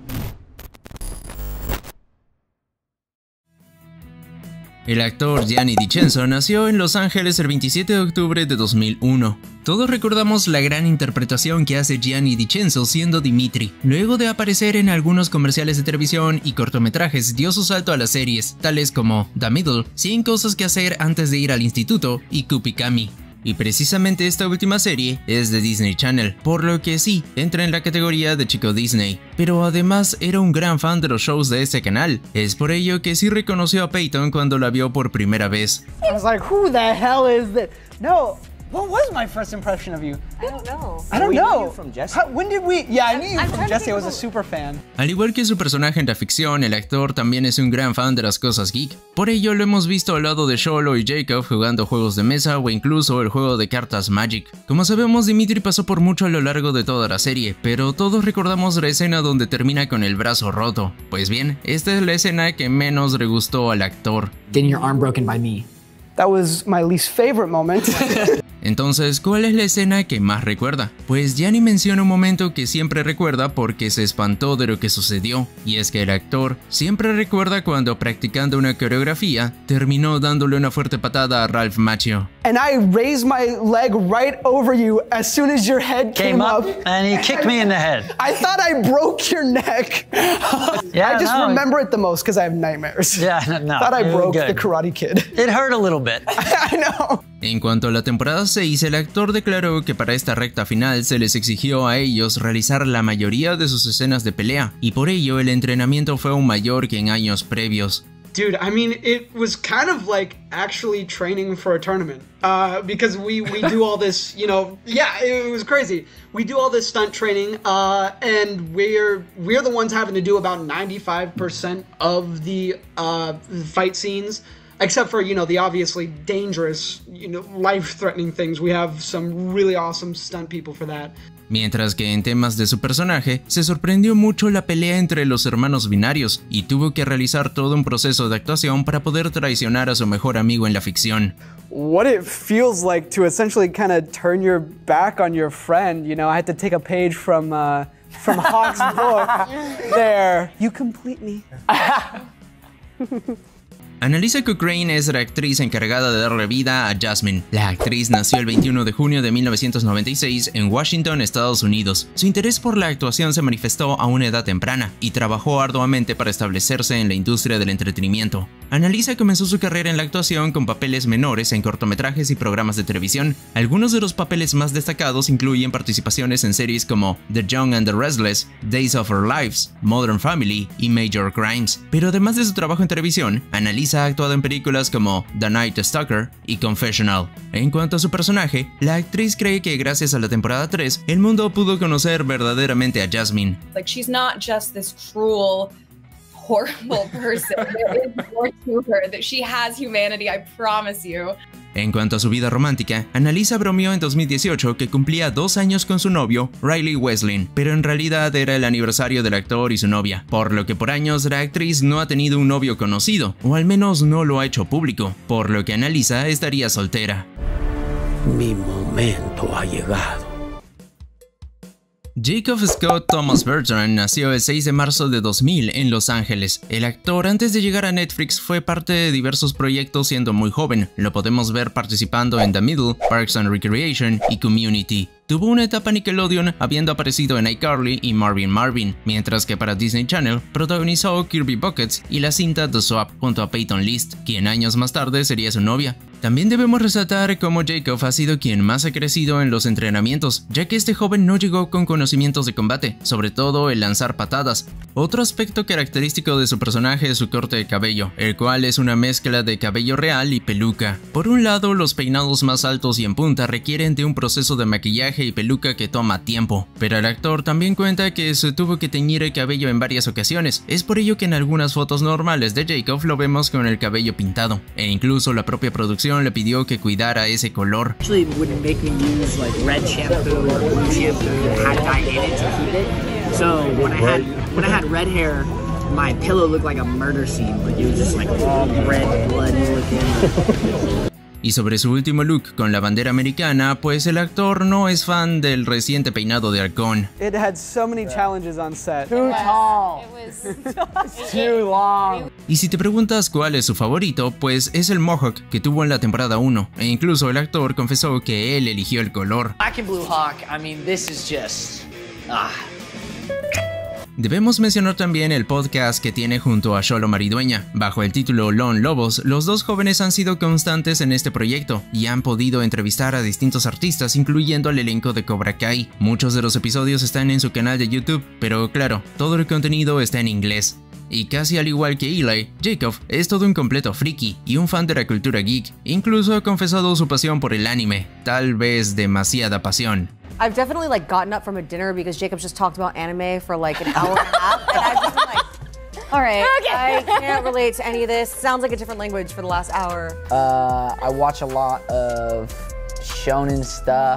El actor Gianni Di Cenzo nació en Los Ángeles el 27 de octubre de 2001. Todos recordamos la gran interpretación que hace Gianni Di Cenzo siendo Dimitri. Luego de aparecer en algunos comerciales de televisión y cortometrajes, dio su salto a las series, tales como The Middle, 100 cosas que hacer antes de ir al instituto y Kupikami. Y precisamente esta última serie es de Disney Channel, por lo que sí, entra en la categoría de chico Disney. Pero además era un gran fan de los shows de ese canal, es por ello que sí reconoció a Peyton cuando la vio por primera vez. I was like, who the hell is this? No, What was my first impression of you? I don't know. I don't know. From Jesse. When did we? Yeah, I knew you from Jesse. I was a super fan. Al igual que su personaje en la ficción, el actor también es un gran fan de las cosas geek. Por ello lo hemos visto al lado de Xolo y Jacob jugando juegos de mesa o incluso el juego de cartas Magic. Como sabemos, Dimitri pasó por mucho a lo largo de toda la serie, pero todos recordamos la escena donde termina con el brazo roto. Pues bien, esta es la escena que menos le gustó al actor. Getting your arm broken by me. That was my least favorite moment. Entonces, ¿cuál es la escena que más recuerda? Pues Gianni menciona un momento que siempre recuerda porque se espantó de lo que sucedió, y es que el actor siempre recuerda cuando practicando una coreografía terminó dándole una fuerte patada a Ralph Macchio. And I raised my leg right over you as soon as your head came up. And he kicked me in the head. I thought I broke your neck. Yeah, I just remember it the most because I have nightmares. Yeah, no. Thought I broke the Karate Kid. It hurt a little bit. I know. En cuanto a la temporada 6, el actor declaró que para esta recta final se les exigió a ellos realizar la mayoría de sus escenas de pelea, y por ello el entrenamiento fue aún mayor que en años previos. Dude, I mean, it was kind of like actually training for a tournament, because we do all this, you know, yeah, it was crazy. We do all this stunt training, and we're the ones having to do about 95% of the fight scenes. Except for, you know, the obviously dangerous, you know, life-threatening things. We have some really awesome stunt people for that. Mientras que en temas de su personaje, se sorprendió mucho la pelea entre los hermanos binarios y tuvo que realizar todo un proceso de actuación para poder traicionar a su mejor amigo en la ficción. What it feels like to essentially kind of turn your back on your friend, you know, I had to take a page from Hawk's book there. You complete me. Annalisa Cochrane es la actriz encargada de darle vida a Jasmine. La actriz nació el 21 de junio de 1996 en Washington, Estados Unidos. Su interés por la actuación se manifestó a una edad temprana y trabajó arduamente para establecerse en la industria del entretenimiento. Annalisa comenzó su carrera en la actuación con papeles menores en cortometrajes y programas de televisión. Algunos de los papeles más destacados incluyen participaciones en series como The Young and the Restless, Days of Our Lives, Modern Family y Major Crimes. Pero además de su trabajo en televisión, Annalisa ha actuado en películas como The Night Stalker y Confessional. En cuanto a su personaje, la actriz cree que gracias a la temporada 3, el mundo pudo conocer verdaderamente a Jasmine. Like, she's not just this cruel, horrible person. There is more to her, that she has humanity, I promise you. En cuanto a su vida romántica, Annalisa bromeó en 2018 que cumplía 2 años con su novio, Riley Westlin, pero en realidad era el aniversario del actor y su novia, por lo que por años la actriz no ha tenido un novio conocido, o al menos no lo ha hecho público, por lo que Annalisa estaría soltera. Mi momento ha llegado. Jacob Scott Thomas Bertrand nació el 6 de marzo de 2000 en Los Ángeles. El actor antes de llegar a Netflix fue parte de diversos proyectos siendo muy joven. Lo podemos ver participando en The Middle, Parks and Recreation y Community. Tuvo una etapa Nickelodeon habiendo aparecido en iCarly y Marvin Marvin, mientras que para Disney Channel protagonizó Kirby Buckets y la cinta The Swap junto a Peyton List, quien años más tarde sería su novia. También debemos resaltar cómo Jacob ha sido quien más ha crecido en los entrenamientos, ya que este joven no llegó con conocimientos de combate, sobre todo el lanzar patadas. Otro aspecto característico de su personaje es su corte de cabello, el cual es una mezcla de cabello real y peluca. Por un lado, los peinados más altos y en punta requieren de un proceso de maquillaje y peluca que toma tiempo, pero el actor también cuenta que se tuvo que teñir el cabello en varias ocasiones. Es por ello que en algunas fotos normales de Jacob lo vemos con el cabello pintado, e incluso la propia producción le pidió que cuidara ese color. Actually wouldn't make me use like red shampoo or blue shampoo that had dye in it to keep it. So when I had red hair, my pillow looked like a murder scene. Like it was just like all red, bloody looking. Y sobre su último look con la bandera americana, pues el actor no es fan del reciente peinado de halcón. It had so many challenges on set. Too tall. It's too long. Y si te preguntas cuál es su favorito, pues es el mohawk que tuvo en la temporada 1, e incluso el actor confesó que él eligió el color. Black and blue hawk, I mean, this is just Debemos mencionar también el podcast que tiene junto a Xolo Maridueña. Bajo el título Lone Lobos, los dos jóvenes han sido constantes en este proyecto y han podido entrevistar a distintos artistas, incluyendo al elenco de Cobra Kai. Muchos de los episodios están en su canal de YouTube, pero claro, todo el contenido está en inglés. Y casi al igual que Eli, Jacob es todo un completo friki y un fan de la cultura geek. Incluso ha confesado su pasión por el anime, tal vez demasiada pasión. I've definitely like gotten up from a dinner because Jacob just talked about anime for like an hour and a half, and I've just been like, all right, I can't relate to any of this. Sounds like a different language for the last hour. I watch a lot of shonen stuff.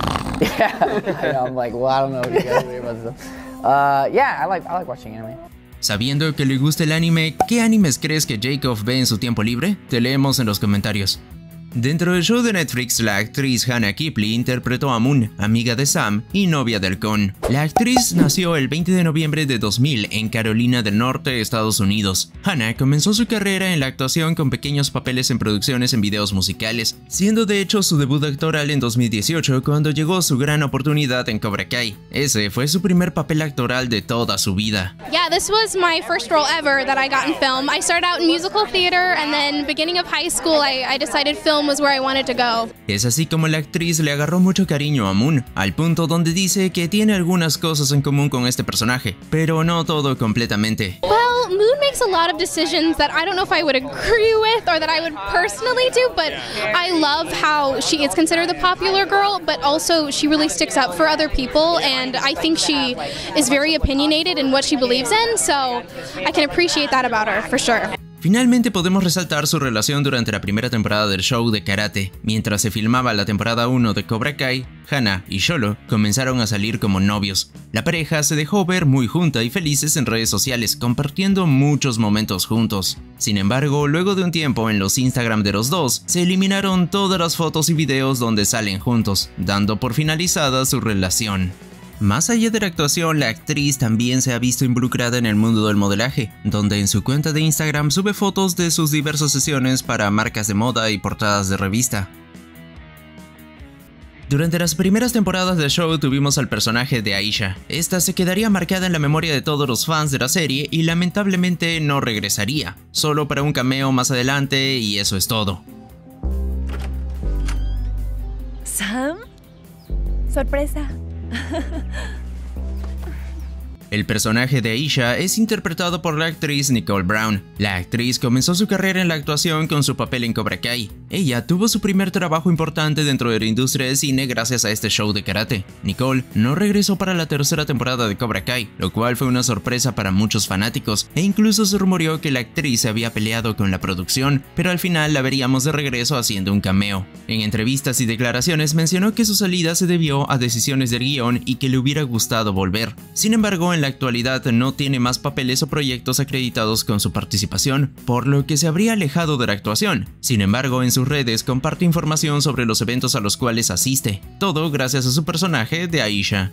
Yeah, I know, I'm like, well, I don't know what you guys think about stuff. Yeah, I like watching anime. Sabiendo que le gusta el anime, ¿qué animes crees que Jacob ve en su tiempo libre? Te leemos en los comentarios. Dentro del show de Netflix, la actriz Hannah Kipley interpretó a Moon, amiga de Sam y novia del Halcón. La actriz nació el 20 de noviembre de 2000 en Carolina del Norte, Estados Unidos. Hannah comenzó su carrera en la actuación con pequeños papeles en producciones en videos musicales, siendo de hecho su debut actoral en 2018 cuando llegó su gran oportunidad en Cobra Kai. Ese fue su primer papel actoral de toda su vida. Yeah, this was my first role ever that I got in film. I started out in musical theater and then beginning of high school I decided film was where I wanted to go. Es así como la actriz le agarró mucho cariño a Moon, al punto donde dice que tiene algunas cosas en común con este personaje, pero no todo completamente. Well, Moon makes a lot of decisions that I don't know if I would agree with or that I would personally do, but I love how she is considered the popular girl, but also she really sticks up for other people, and I think she is very opinionated in what she believes in, so I can appreciate that about her, for sure. Finalmente podemos resaltar su relación durante la primera temporada del show de karate. Mientras se filmaba la temporada 1 de Cobra Kai, Hannah y Xolo comenzaron a salir como novios. La pareja se dejó ver muy junta y felices en redes sociales, compartiendo muchos momentos juntos. Sin embargo, luego de un tiempo en los Instagram de los dos, se eliminaron todas las fotos y videos donde salen juntos, dando por finalizada su relación. Más allá de la actuación, la actriz también se ha visto involucrada en el mundo del modelaje, donde en su cuenta de Instagram sube fotos de sus diversas sesiones para marcas de moda y portadas de revista. Durante las primeras temporadas del show tuvimos al personaje de Aisha. Esta se quedaría marcada en la memoria de todos los fans de la serie y lamentablemente no regresaría, solo para un cameo más adelante y eso es todo. Sam, sorpresa. El personaje de Aisha es interpretado por la actriz Nicole Brown. La actriz comenzó su carrera en la actuación con su papel en Cobra Kai. Ella tuvo su primer trabajo importante dentro de la industria del cine gracias a este show de karate. Nicole no regresó para la tercera temporada de Cobra Kai, lo cual fue una sorpresa para muchos fanáticos, e incluso se rumoreó que la actriz se había peleado con la producción, pero al final la veríamos de regreso haciendo un cameo. En entrevistas y declaraciones mencionó que su salida se debió a decisiones del guión y que le hubiera gustado volver. Sin embargo, en la actualidad no tiene más papeles o proyectos acreditados con su participación, por lo que se habría alejado de la actuación. Sin embargo, en sus redes comparte información sobre los eventos a los cuales asiste, todo gracias a su personaje de Aisha.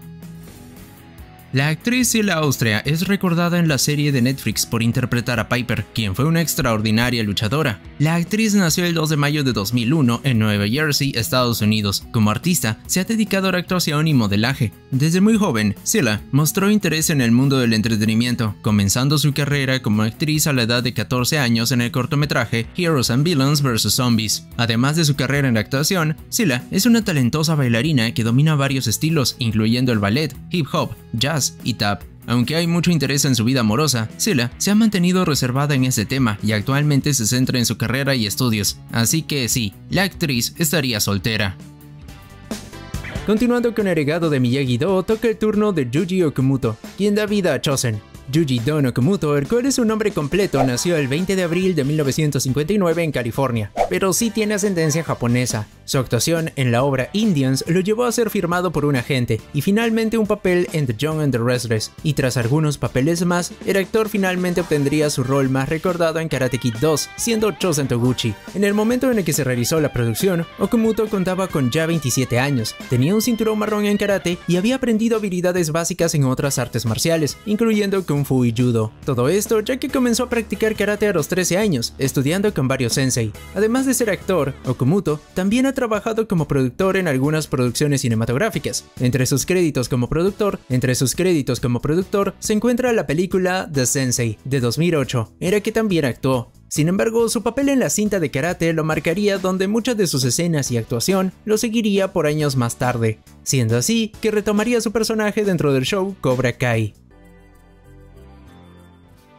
La actriz Silla Austria es recordada en la serie de Netflix por interpretar a Piper, quien fue una extraordinaria luchadora. La actriz nació el 2 de mayo de 2001 en Nueva Jersey, Estados Unidos. Como artista, se ha dedicado a la actuación y modelaje. Desde muy joven, Silla mostró interés en el mundo del entretenimiento, comenzando su carrera como actriz a la edad de 14 años en el cortometraje Heroes and Villains vs. Zombies. Además de su carrera en la actuación, Silla es una talentosa bailarina que domina varios estilos, incluyendo el ballet, hip hop, jazz y tap. Aunque hay mucho interés en su vida amorosa, Silla se ha mantenido reservada en ese tema y actualmente se centra en su carrera y estudios, así que sí, la actriz estaría soltera. Continuando con el legado de Miyagi-Do, toca el turno de Yuji Okamoto, quien da vida a Chosen. Yuji Don Okamoto, el cual es su nombre completo, nació el 20 de abril de 1959 en California, pero sí tiene ascendencia japonesa. Su actuación en la obra Indians lo llevó a ser firmado por un agente, y finalmente un papel en The Young and the Restless, y tras algunos papeles más, el actor finalmente obtendría su rol más recordado en Karate Kid 2, siendo Chosen Toguchi. En el momento en el que se realizó la producción, Okamoto contaba con ya 27 años, tenía un cinturón marrón en karate y había aprendido habilidades básicas en otras artes marciales, incluyendo Kung Fu y Judo. Todo esto ya que comenzó a practicar karate a los 13 años, estudiando con varios sensei. Además de ser actor, Okamoto también ha trabajado como productor en algunas producciones cinematográficas. Entre sus créditos como productor se encuentra la película The Sensei de 2008, en la que también actuó. Sin embargo, su papel en la cinta de karate lo marcaría, donde muchas de sus escenas y actuación lo seguiría por años más tarde, siendo así que retomaría su personaje dentro del show Cobra Kai.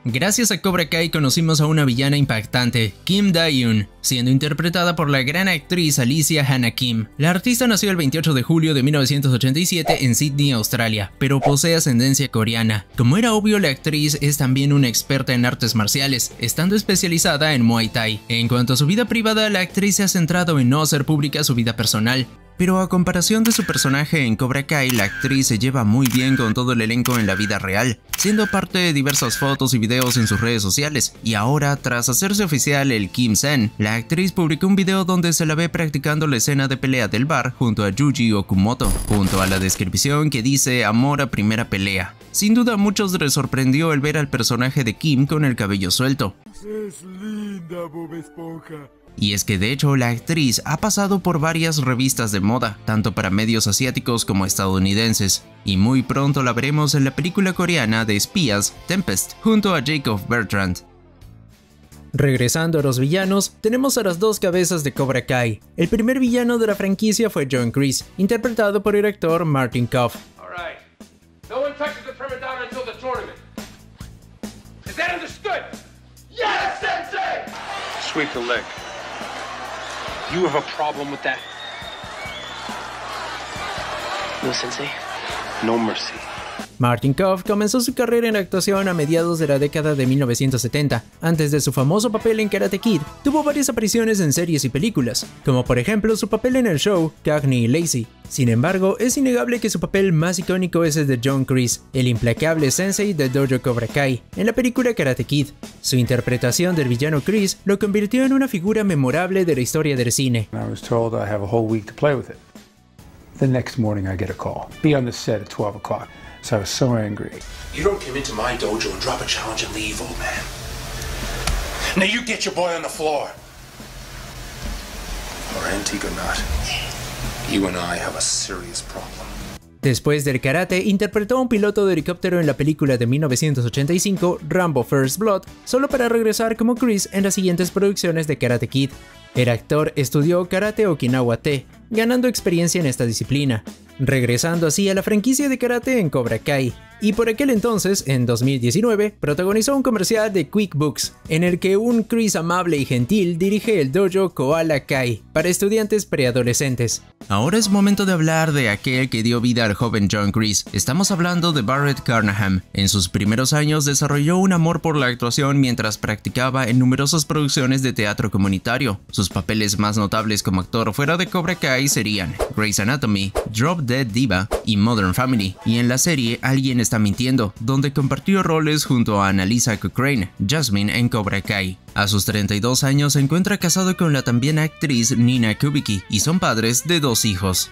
Gracias a Cobra Kai conocimos a una villana impactante, Kim Da-eun, siendo interpretada por la gran actriz Alicia Hannah Kim. La artista nació el 28 de julio de 1987 en Sydney, Australia, pero posee ascendencia coreana. Como era obvio, la actriz es también una experta en artes marciales, estando especializada en Muay Thai. En cuanto a su vida privada, la actriz se ha centrado en no hacer pública su vida personal. Pero a comparación de su personaje en Cobra Kai, la actriz se lleva muy bien con todo el elenco en la vida real, siendo parte de diversas fotos y videos en sus redes sociales. Y ahora, tras hacerse oficial el Kim Sen, la actriz publicó un video donde se la ve practicando la escena de pelea del bar junto a Yuji Okumoto, junto a la descripción que dice amor a primera pelea. Sin duda a muchos les sorprendió el ver al personaje de Kim con el cabello suelto. Es linda, Bob Esponja. Y es que de hecho la actriz ha pasado por varias revistas de moda, tanto para medios asiáticos como estadounidenses, y muy pronto la veremos en la película coreana de espías Tempest, junto a Jacob Bertrand. Regresando a los villanos, tenemos a las dos cabezas de Cobra Kai. El primer villano de la franquicia fue John Kreese, interpretado por el actor Martin Kove. No one touches the prima donna until the tournament. Is that understood? Yes, Sensei! Sweep the leg. You have a problem with that? No, Sensei. No mercy. Martin Kove comenzó su carrera en la actuación a mediados de la década de 1970. Antes de su famoso papel en Karate Kid, tuvo varias apariciones en series y películas, como por ejemplo su papel en el show Cagney y Lacey. Sin embargo, es innegable que su papel más icónico es el de John Kreese, el implacable sensei de Dojo Cobra Kai, en la película Karate Kid. Su interpretación del villano Kreese lo convirtió en una figura memorable de la historia del cine. I was told I have a whole week to play with it. The next morning I get a call. Be on the set at 12 o'clock. So I was so angry. You don't come into my dojo and drop a challenge and leave, old man. Now you get your boy on the floor. Or antique or not, you and I have a serious problem. Después del karate, interpretó a un piloto de helicóptero en la película de 1985 Rambo First Blood, solo para regresar como Kreese en las siguientes producciones de Karate Kid. El actor estudió Karate Okinawa-te, ganando experiencia en esta disciplina, regresando así a la franquicia de karate en Cobra Kai. Y por aquel entonces, en 2019, protagonizó un comercial de QuickBooks, en el que un Kreese amable y gentil dirige el dojo Koala Kai, para estudiantes preadolescentes. Ahora es momento de hablar de aquel que dio vida al joven John Kreese. Estamos hablando de Barrett Carnahan. En sus primeros años desarrolló un amor por la actuación mientras practicaba en numerosas producciones de teatro comunitario. Sus papeles más notables como actor fuera de Cobra Kai serían Grey's Anatomy, Drop Dead Diva y Modern Family, y en la serie Alguien está mintiendo, donde compartió roles junto a Annalisa Cochrane, Jasmine en Cobra Kai. A sus 32 años se encuentra casado con la también actriz Nina Kubicki y son padres de 2 hijos.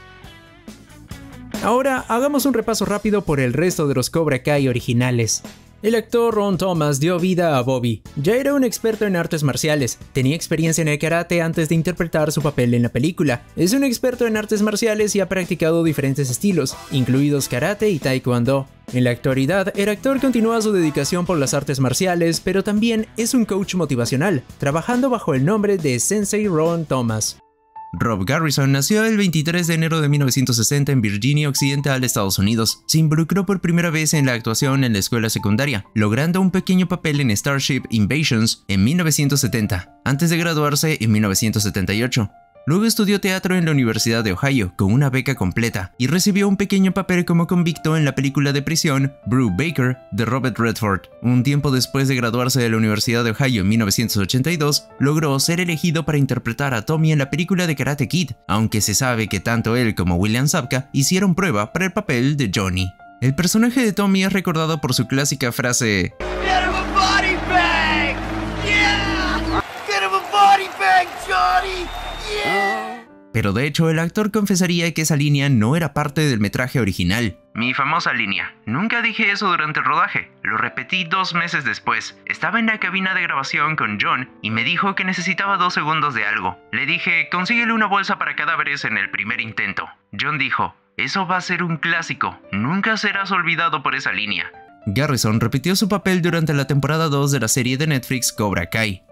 Ahora hagamos un repaso rápido por el resto de los Cobra Kai originales. El actor Ron Thomas dio vida a Bobby. Ya era un experto en artes marciales, tenía experiencia en el karate antes de interpretar su papel en la película. Es un experto en artes marciales y ha practicado diferentes estilos, incluidos karate y taekwondo. En la actualidad, el actor continúa su dedicación por las artes marciales, pero también es un coach motivacional, trabajando bajo el nombre de Sensei Ron Thomas. Rob Garrison nació el 23 de enero de 1960 en Virginia Occidental, Estados Unidos. Se involucró por primera vez en la actuación en la escuela secundaria, logrando un pequeño papel en Starship Invasions en 1970, antes de graduarse en 1978. Luego estudió teatro en la Universidad de Ohio con una beca completa y recibió un pequeño papel como convicto en la película de prisión Brew Baker de Robert Redford. Un tiempo después de graduarse de la Universidad de Ohio en 1982, logró ser elegido para interpretar a Tommy en la película de Karate Kid, aunque se sabe que tanto él como William Zabka hicieron prueba para el papel de Johnny. El personaje de Tommy es recordado por su clásica frase Get him a body bag! Yeah! Get him a body bag, Johnny! Pero de hecho el actor confesaría que esa línea no era parte del metraje original. Mi famosa línea. Nunca dije eso durante el rodaje, lo repetí 2 meses después. Estaba en la cabina de grabación con John y me dijo que necesitaba 2 segundos de algo. Le dije, consíguele una bolsa para cadáveres en el primer intento. John dijo, eso va a ser un clásico, nunca serás olvidado por esa línea. Garrison repitió su papel durante la temporada 2 de la serie de Netflix Cobra Kai.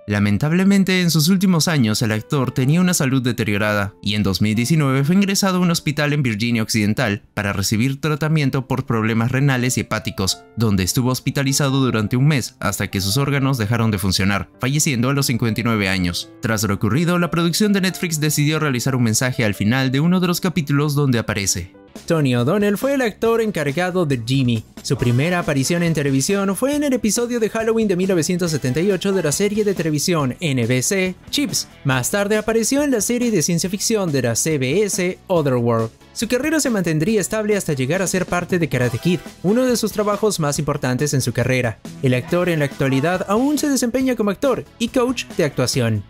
Lamentablemente, en sus últimos años el actor tenía una salud deteriorada y en 2019 fue ingresado a un hospital en Virginia Occidental para recibir tratamiento por problemas renales y hepáticos, donde estuvo hospitalizado durante un mes hasta que sus órganos dejaron de funcionar, falleciendo a los 59 años. Tras lo ocurrido, la producción de Netflix decidió realizar un mensaje al final de uno de los capítulos donde aparece. Tony O'Donnell fue el actor encargado de Jimmy. Su primera aparición en televisión fue en el episodio de Halloween de 1978 de la serie de televisión NBC, Chips. Más tarde apareció en la serie de ciencia ficción de la CBS, Otherworld. Su carrera se mantendría estable hasta llegar a ser parte de Karate Kid, uno de sus trabajos más importantes en su carrera. El actor en la actualidad aún se desempeña como actor y coach de actuación.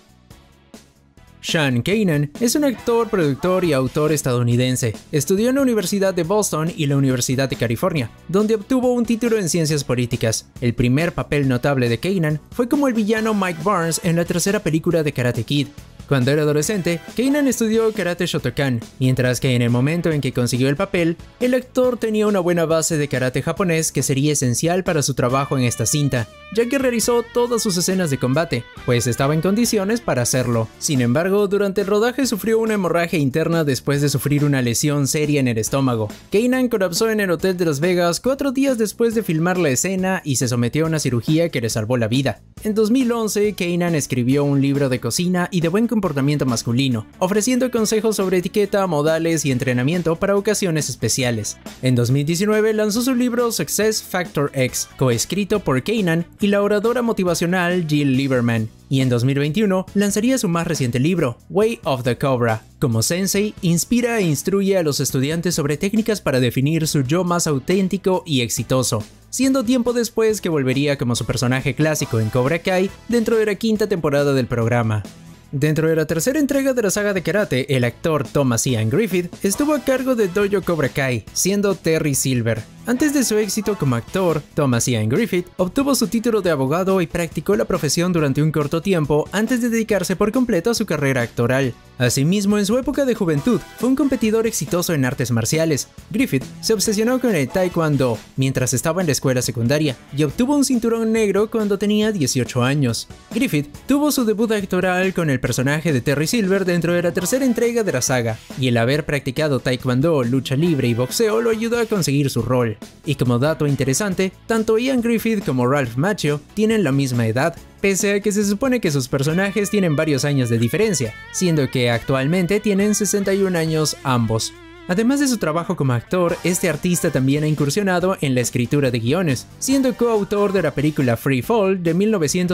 Sean Kanan es un actor, productor y autor estadounidense. Estudió en la Universidad de Boston y la Universidad de California, donde obtuvo un título en ciencias políticas. El primer papel notable de Kanan fue como el villano Mike Barnes en la tercera película de Karate Kid. Cuando era adolescente, Kanan estudió Karate Shotokan, mientras que en el momento en que consiguió el papel, el actor tenía una buena base de karate japonés que sería esencial para su trabajo en esta cinta, ya que realizó todas sus escenas de combate, pues estaba en condiciones para hacerlo. Sin embargo, durante el rodaje sufrió una hemorragia interna después de sufrir una lesión seria en el estómago. Kanan colapsó en el hotel de Las Vegas 4 días después de filmar la escena y se sometió a una cirugía que le salvó la vida. En 2011, Kanan escribió un libro de cocina y de buen comportamiento masculino, ofreciendo consejos sobre etiqueta, modales y entrenamiento para ocasiones especiales. En 2019 lanzó su libro Success Factor X, coescrito por Kanan y la oradora motivacional Jill Lieberman. Y en 2021 lanzaría su más reciente libro, Way of the Cobra. Como sensei, inspira e instruye a los estudiantes sobre técnicas para definir su yo más auténtico y exitoso, siendo tiempo después que volvería como su personaje clásico en Cobra Kai dentro de la quinta temporada del programa. Dentro de la tercera entrega de la saga de karate, el actor Thomas Ian Griffith estuvo a cargo de Dojo Cobra Kai, siendo Terry Silver. Antes de su éxito como actor, Thomas Ian Griffith obtuvo su título de abogado y practicó la profesión durante un corto tiempo antes de dedicarse por completo a su carrera actoral. Asimismo, en su época de juventud, fue un competidor exitoso en artes marciales. Griffith se obsesionó con el Taekwondo mientras estaba en la escuela secundaria y obtuvo un cinturón negro cuando tenía 18 años. Griffith tuvo su debut actoral con el personaje de Terry Silver dentro de la tercera entrega de la saga, y el haber practicado Taekwondo, lucha libre y boxeo lo ayudó a conseguir su rol. Y como dato interesante, tanto Ian Griffith como Ralph Macchio tienen la misma edad, pese a que se supone que sus personajes tienen varios años de diferencia, siendo que actualmente tienen 61 años ambos. Además de su trabajo como actor, este artista también ha incursionado en la escritura de guiones, siendo coautor de la película Free Fall de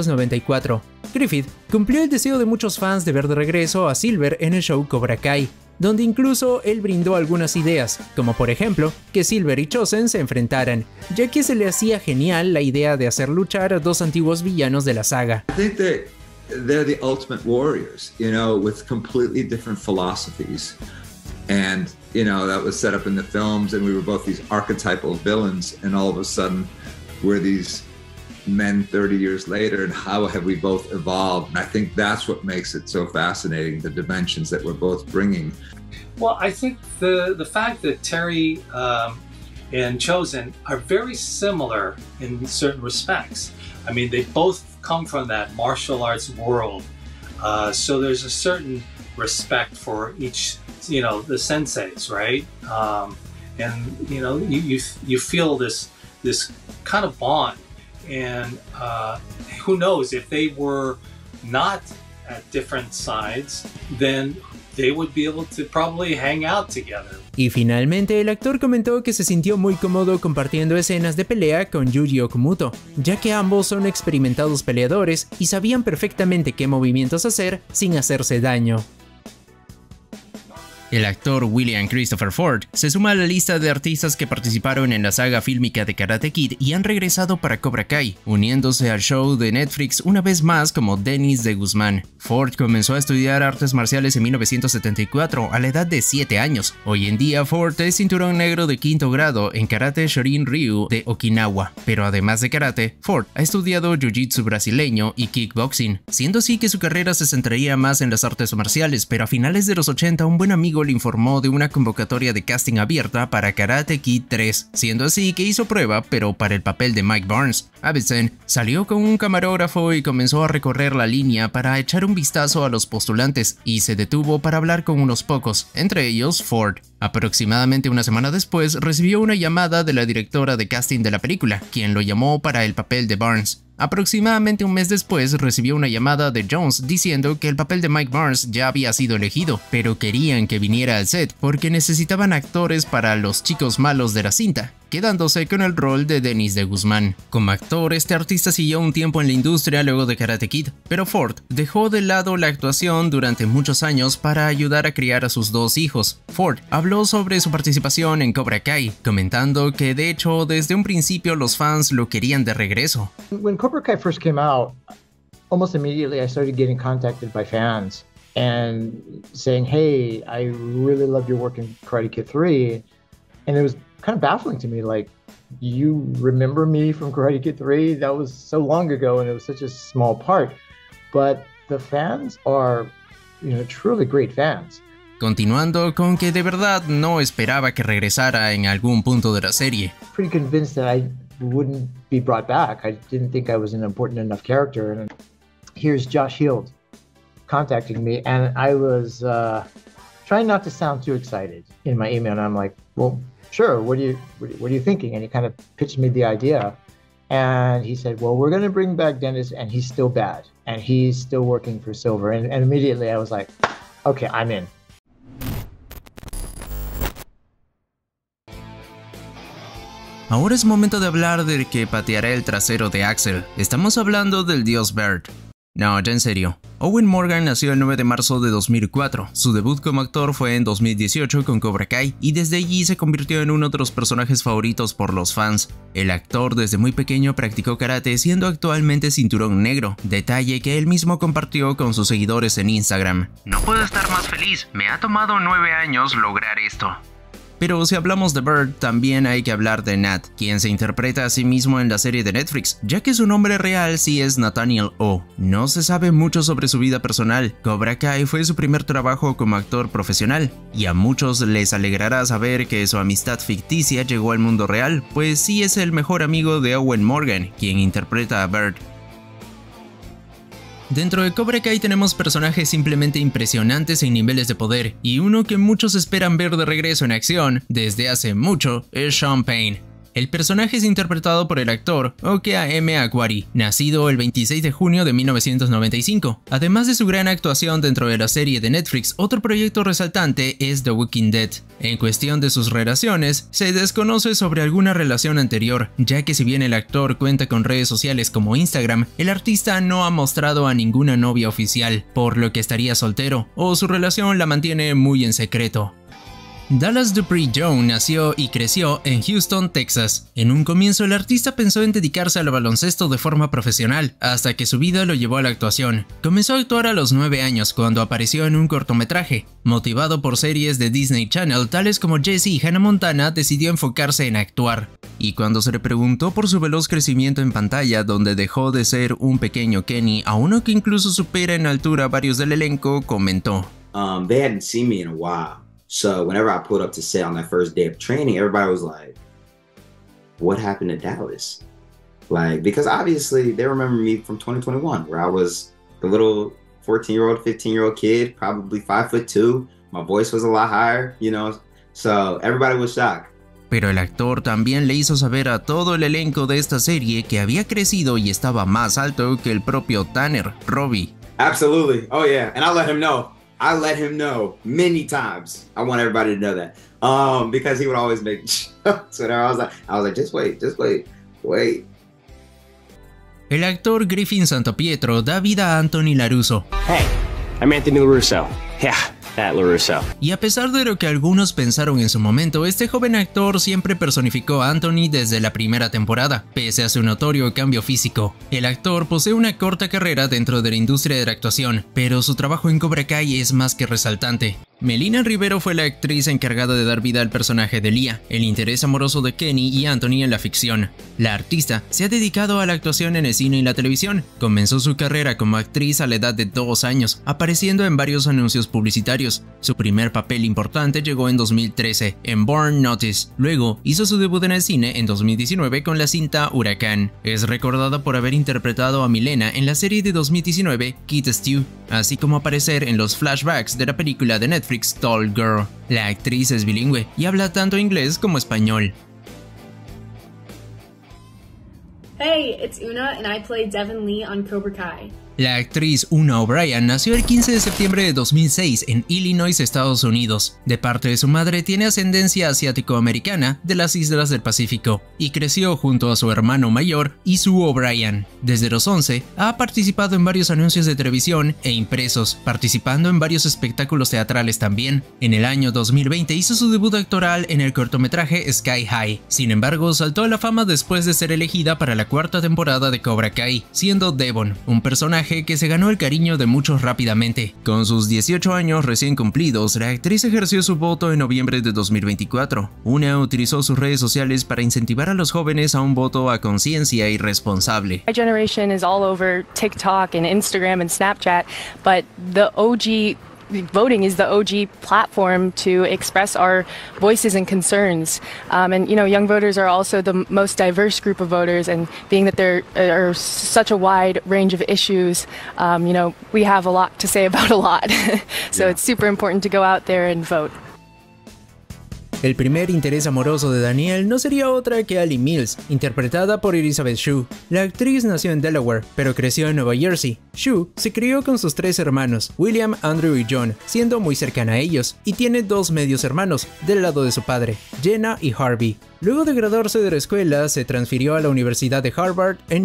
1994. Griffith cumplió el deseo de muchos fans de ver de regreso a Silver en el show Cobra Kai, donde incluso él brindó algunas ideas, como por ejemplo, que Silver y Chosen se enfrentaran, ya que se le hacía genial la idea de hacer luchar a dos antiguos villanos de la saga. I think they're the ultimate warriors, you know, with completely different philosophies. And, you know, that was set up in the films, and we were both these archetypal villains, and all of a sudden we're these men 30 years later, and how have we both evolved? And I think that's what makes it so fascinating, the dimensions that we're both bringing. Well, I think the fact that Terry and Chosen are very similar in certain respects. I mean, they both come from that martial arts world, so there's a certain respect for each, you know, the senseis, right? And you know, you feel this kind of bond. And who knows, if they were not at different sides, then they would be able to probably hang out together. Y finalmente, el actor comentó que se sintió muy cómodo compartiendo escenas de pelea con Yuji Okamoto, ya que ambos son experimentados peleadores y sabían perfectamente qué movimientos hacer sin hacerse daño. El actor William Christopher Ford se suma a la lista de artistas que participaron en la saga fílmica de Karate Kid y han regresado para Cobra Kai, uniéndose al show de Netflix una vez más como Dennis de Guzmán. Ford comenzó a estudiar artes marciales en 1974 a la edad de 7 años. Hoy en día Ford es cinturón negro de 5º grado en Karate Shorin Ryu de Okinawa, pero además de karate, Ford ha estudiado jiu-jitsu brasileño y kickboxing, siendo así que su carrera se centraría más en las artes marciales, pero a finales de los 80 un buen amigo amigo le informó de una convocatoria de casting abierta para Karate Kid 3, siendo así que hizo prueba, pero para el papel de Mike Barnes. Avildsen salió con un camarógrafo y comenzó a recorrer la línea para echar un vistazo a los postulantes, y se detuvo para hablar con unos pocos, entre ellos Ford. Aproximadamente una semana después recibió una llamada de la directora de casting de la película, quien lo llamó para el papel de Barnes. Aproximadamente un mes después recibió una llamada de Jones diciendo que el papel de Mike Barnes ya había sido elegido, pero querían que viniera al set porque necesitaban actores para los chicos malos de la cinta, quedándose con el rol de Dennis de Guzmán. Como actor, este artista siguió un tiempo en la industria luego de Karate Kid, pero Ford dejó de lado la actuación durante muchos años para ayudar a criar a sus dos hijos. Ford habló sobre su participación en Cobra Kai, comentando que de hecho desde un principio los fans lo querían de regreso. When Cobra Kai first came out, almost immediately I started getting contacted by fans and saying, hey, I really love your work in Karate Kid 3, and it was kind of baffling to me, like, you remember me from Karate Kid 3? That was so long ago and it was such a small part. But the fans are, truly great fans. Continuando con que de verdad no esperaba que regresara en algún punto de la serie. Pretty convinced that I wouldn't be brought back. I didn't think I was an important enough character. And here's Josh Hield contacting me, and I was trying not to sound too excited in my email. And I'm like, well, sure, what are you thinking? And he kind of pitched me the idea. And he said, well, we're going to bring back Dennis, and he's still bad. And he's still working for Silver. And immediately I was like, okay, I'm in. Ahora es momento de hablar del que pateará el trasero de Axel. Estamos hablando del dios Bird. No, ya en serio. Owen Morgan nació el 9 de marzo de 2004. Su debut como actor fue en 2018 con Cobra Kai y desde allí se convirtió en uno de los personajes favoritos por los fans. El actor desde muy pequeño practicó karate, siendo actualmente cinturón negro, detalle que él mismo compartió con sus seguidores en Instagram. No puedo estar más feliz, me ha tomado 9 años lograr esto. Pero si hablamos de Bird, también hay que hablar de Nat, quien se interpreta a sí mismo en la serie de Netflix, ya que su nombre real sí es Nathaniel O. No se sabe mucho sobre su vida personal. Cobra Kai fue su primer trabajo como actor profesional, y a muchos les alegrará saber que su amistad ficticia llegó al mundo real, pues sí es el mejor amigo de Owen Morgan, quien interpreta a Bird. Dentro de Cobra Kai tenemos personajes simplemente impresionantes en niveles de poder, y uno que muchos esperan ver de regreso en acción desde hace mucho es Sean Payne. El personaje es interpretado por el actor Okea M. Aquari, nacido el 26 de junio de 1995. Además de su gran actuación dentro de la serie de Netflix, otro proyecto resaltante es The Walking Dead. En cuestión de sus relaciones, se desconoce sobre alguna relación anterior, ya que si bien el actor cuenta con redes sociales como Instagram, el artista no ha mostrado a ninguna novia oficial, por lo que estaría soltero, o su relación la mantiene muy en secreto. Dallas Dupree Jones nació y creció en Houston, Texas. En un comienzo el artista pensó en dedicarse al baloncesto de forma profesional, hasta que su vida lo llevó a la actuación. Comenzó a actuar a los 9 años cuando apareció en un cortometraje. Motivado por series de Disney Channel tales como Jessie y Hannah Montana, decidió enfocarse en actuar. Y cuando se le preguntó por su veloz crecimiento en pantalla, donde dejó de ser un pequeño Kenny a uno que incluso supera en altura a varios del elenco, comentó: They hadn't seen me in a while. So whenever I pulled up to set on that first day of training, everybody was like, what happened to Dallas? Like, because obviously they remember me from 2021, where I was the little 14-year-old, 15-year-old kid, probably 5'2". My voice was a lot higher, so everybody was shocked. Pero el actor también le hizo saber a todo el elenco de esta serie que había crecido y estaba más alto que el propio Tanner, Robbie. Absolutely. Oh yeah, and I let him know. Many times. I want everybody to know that. Because he would always make jokes whenever I was like, just wait. El actor Griffin Santopietro da vida a Anthony LaRusso. Hey, I'm Anthony LaRusso. Yeah, that LaRusso. Y a pesar de lo que algunos pensaron en su momento, este joven actor siempre personificó a Anthony desde la primera temporada, pese a su notorio cambio físico. El actor posee una corta carrera dentro de la industria de la actuación, pero su trabajo en Cobra Kai es más que resaltante. Melina Rivero fue la actriz encargada de dar vida al personaje de Leah, el interés amoroso de Kenny y Anthony en la ficción. La artista se ha dedicado a la actuación en el cine y la televisión. Comenzó su carrera como actriz a la edad de 2 años, apareciendo en varios anuncios publicitarios. Su primer papel importante llegó en 2013, en Burn Notice. Luego hizo su debut en el cine en 2019 con la cinta Huracán. Es recordada por haber interpretado a Milena en la serie de 2019 Kid Stew, así como aparecer en los flashbacks de la película de Netflix Tall Girl. La actriz es bilingüe y habla tanto inglés como español. Hey, it's Una and I play Devin Lee on Cobra Kai. La actriz Una O'Brien nació el 15 de septiembre de 2006 en Illinois, Estados Unidos. De parte de su madre tiene ascendencia asiático-americana de las islas del Pacífico y creció junto a su hermano mayor, Isu O'Brien. Desde los 11 ha participado en varios anuncios de televisión e impresos, participando en varios espectáculos teatrales también. En el año 2020 hizo su debut actoral en el cortometraje Sky High. Sin embargo, saltó a la fama después de ser elegida para la 4ª temporada de Cobra Kai, siendo Devon, un personaje que se ganó el cariño de muchos rápidamente. Con sus 18 años recién cumplidos, la actriz ejerció su voto en noviembre de 2024. Una utilizó sus redes sociales para incentivar a los jóvenes a un voto a conciencia y responsable. My generation is all over TikTok and Instagram and Snapchat, but the OG voting is the OG platform to express our voices and concerns. And you know, young voters are also the most diverse group of voters, and being that there are such a wide range of issues, you know, we have a lot to say about a lot. So it's super important to go out there and vote. El primer interés amoroso de Daniel no sería otra que Ali Mills, interpretada por Elizabeth Shue. La actriz nació en Delaware, pero creció en Nueva Jersey. Shue se crió con sus 3 hermanos, William, Andrew y John, siendo muy cercana a ellos, y tiene 2 medios hermanos, del lado de su padre, Jenna y Harvey. Luego de graduarse de la escuela, se transfirió a la Universidad de Harvard en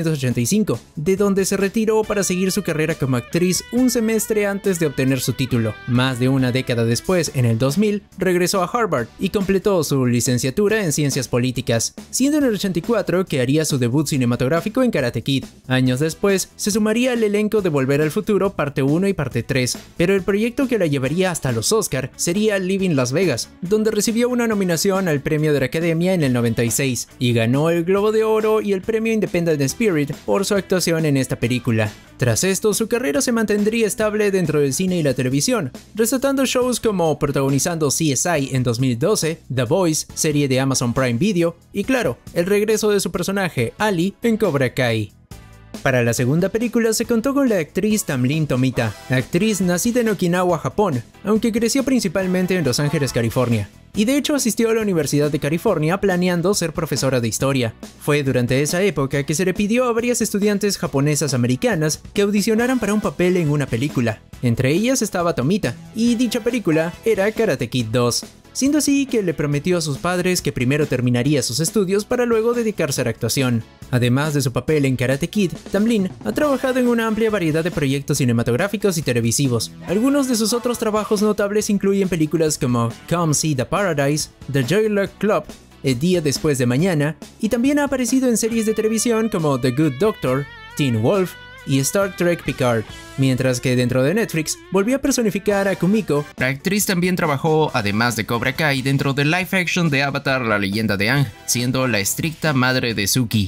1985, de donde se retiró para seguir su carrera como actriz un semestre antes de obtener su título. Más de una década después, en el 2000, regresó a Harvard y completó su licenciatura en Ciencias Políticas, siendo en el 84 que haría su debut cinematográfico en Karate Kid. Años después, se sumaría al elenco de Volver al Futuro parte 1 y parte 3, pero el proyecto que la llevaría hasta los Oscar sería Living Las Vegas, donde recibió una nominación al Premio de la Academia en el 96 y ganó el Globo de Oro y el Premio Independent Spirit por su actuación en esta película. Tras esto, su carrera se mantendría estable dentro del cine y la televisión, resaltando shows como protagonizando CSI en 2012, The Voice, serie de Amazon Prime Video, y claro, el regreso de su personaje, Ali, en Cobra Kai. Para la segunda película se contó con la actriz Tamlin Tomita, actriz nacida en Okinawa, Japón, aunque creció principalmente en Los Ángeles, California. Y de hecho asistió a la Universidad de California planeando ser profesora de historia. Fue durante esa época que se le pidió a varias estudiantes japonesas americanas que audicionaran para un papel en una película. Entre ellas estaba Tomita, y dicha película era Karate Kid 2. Siendo así que le prometió a sus padres que primero terminaría sus estudios para luego dedicarse a la actuación. Además de su papel en Karate Kid, Tamlin ha trabajado en una amplia variedad de proyectos cinematográficos y televisivos. Algunos de sus otros trabajos notables incluyen películas como Come See the Paradise, The Joy Luck Club, El Día Después de Mañana, y también ha aparecido en series de televisión como The Good Doctor, Teen Wolf y Star Trek Picard, mientras que dentro de Netflix volvió a personificar a Kumiko. La actriz también trabajó, además de Cobra Kai, dentro del live action de Avatar: La Leyenda de Aang, siendo la estricta madre de Suki.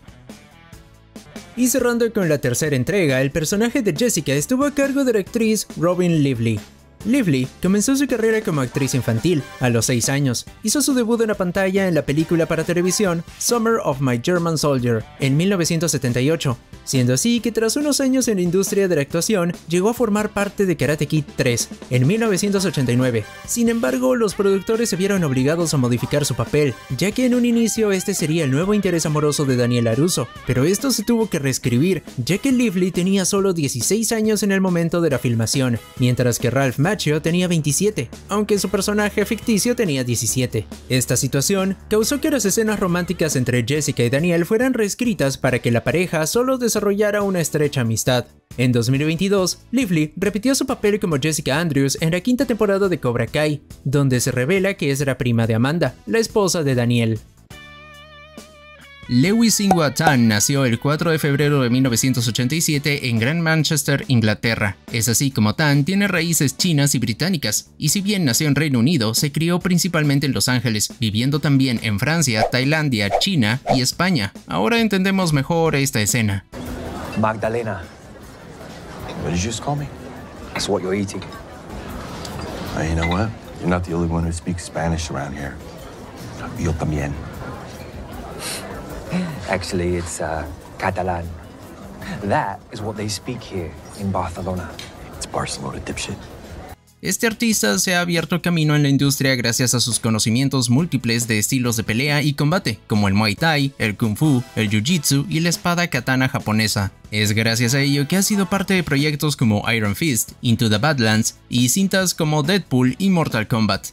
Y cerrando con la tercera entrega, el personaje de Jessica estuvo a cargo de la actriz Robin Lively. Lively comenzó su carrera como actriz infantil a los 6 años. Hizo su debut en la pantalla en la película para televisión Summer of My German Soldier en 1978, siendo así que tras unos años en la industria de la actuación llegó a formar parte de Karate Kid 3 en 1989. Sin embargo, los productores se vieron obligados a modificar su papel, ya que en un inicio este sería el nuevo interés amoroso de Daniel LaRusso, pero esto se tuvo que reescribir, ya que Lively tenía solo 16 años en el momento de la filmación, mientras que Ralph Macchio tenía 27, aunque su personaje ficticio tenía 17. Esta situación causó que las escenas románticas entre Jessica y Daniel fueran reescritas para que la pareja solo desarrollara una estrecha amistad. En 2022, Lively repitió su papel como Jessica Andrews en la 5ª temporada de Cobra Kai, donde se revela que es la prima de Amanda, la esposa de Daniel. Lewis Ingwa Tan nació el 4 de febrero de 1987 en Gran Manchester, Inglaterra. Es así como Tan tiene raíces chinas y británicas, y si bien nació en Reino Unido, se crió principalmente en Los Ángeles, viviendo también en Francia, Tailandia, China y España. Ahora entendemos mejor esta escena. Magdalena. What did you just call me? That's what you're eating. You know what? You're not the only one who speaks Spanish around here. Yo también. Actually, it's Catalan. That is what they speak here in Barcelona. It's Barcelona, dipshit. Este artista se ha abierto camino en la industria gracias a sus conocimientos múltiples de estilos de pelea y combate, como el Muay Thai, el Kung Fu, el Jiu-Jitsu y la espada katana japonesa. Es gracias a ello que ha sido parte de proyectos como Iron Fist, Into the Badlands y cintas como Deadpool y Mortal Kombat.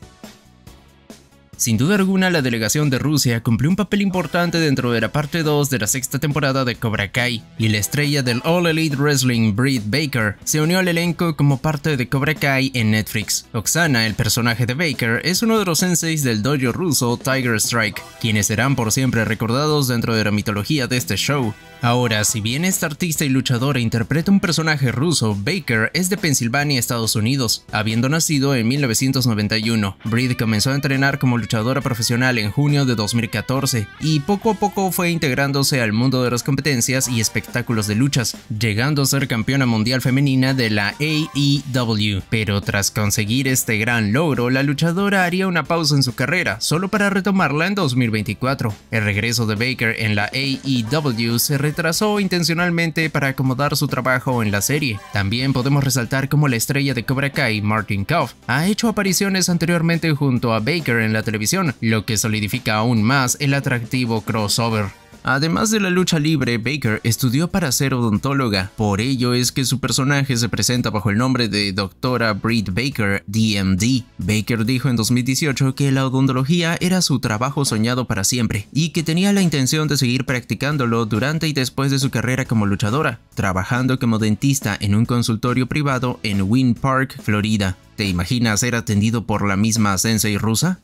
Sin duda alguna, la delegación de Rusia cumplió un papel importante dentro de la parte 2 de la sexta temporada de Cobra Kai, y la estrella del All Elite Wrestling, Britt Baker, se unió al elenco como parte de Cobra Kai en Netflix. Oksana, el personaje de Baker, es uno de los senseis del dojo ruso Tiger Strike, quienes serán por siempre recordados dentro de la mitología de este show. Ahora, si bien esta artista y luchadora interpreta un personaje ruso, Baker es de Pensilvania, Estados Unidos. Habiendo nacido en 1991, Britt comenzó a entrenar como luchadora profesional en junio de 2014 y poco a poco fue integrándose al mundo de las competencias y espectáculos de luchas, llegando a ser campeona mundial femenina de la AEW. Pero tras conseguir este gran logro, la luchadora haría una pausa en su carrera, solo para retomarla en 2024. El regreso de Baker en la AEW se retrasó intencionalmente para acomodar su trabajo en la serie. También podemos resaltar cómo la estrella de Cobra Kai, Martin Kove, ha hecho apariciones anteriormente junto a Baker en la televisión, lo que solidifica aún más el atractivo crossover. Además de la lucha libre, Baker estudió para ser odontóloga, por ello es que su personaje se presenta bajo el nombre de Dra. Britt Baker, DMD. Baker dijo en 2018 que la odontología era su trabajo soñado para siempre, y que tenía la intención de seguir practicándolo durante y después de su carrera como luchadora, trabajando como dentista en un consultorio privado en Winter Park, Florida. ¿Te imaginas ser atendido por la misma sensei rusa?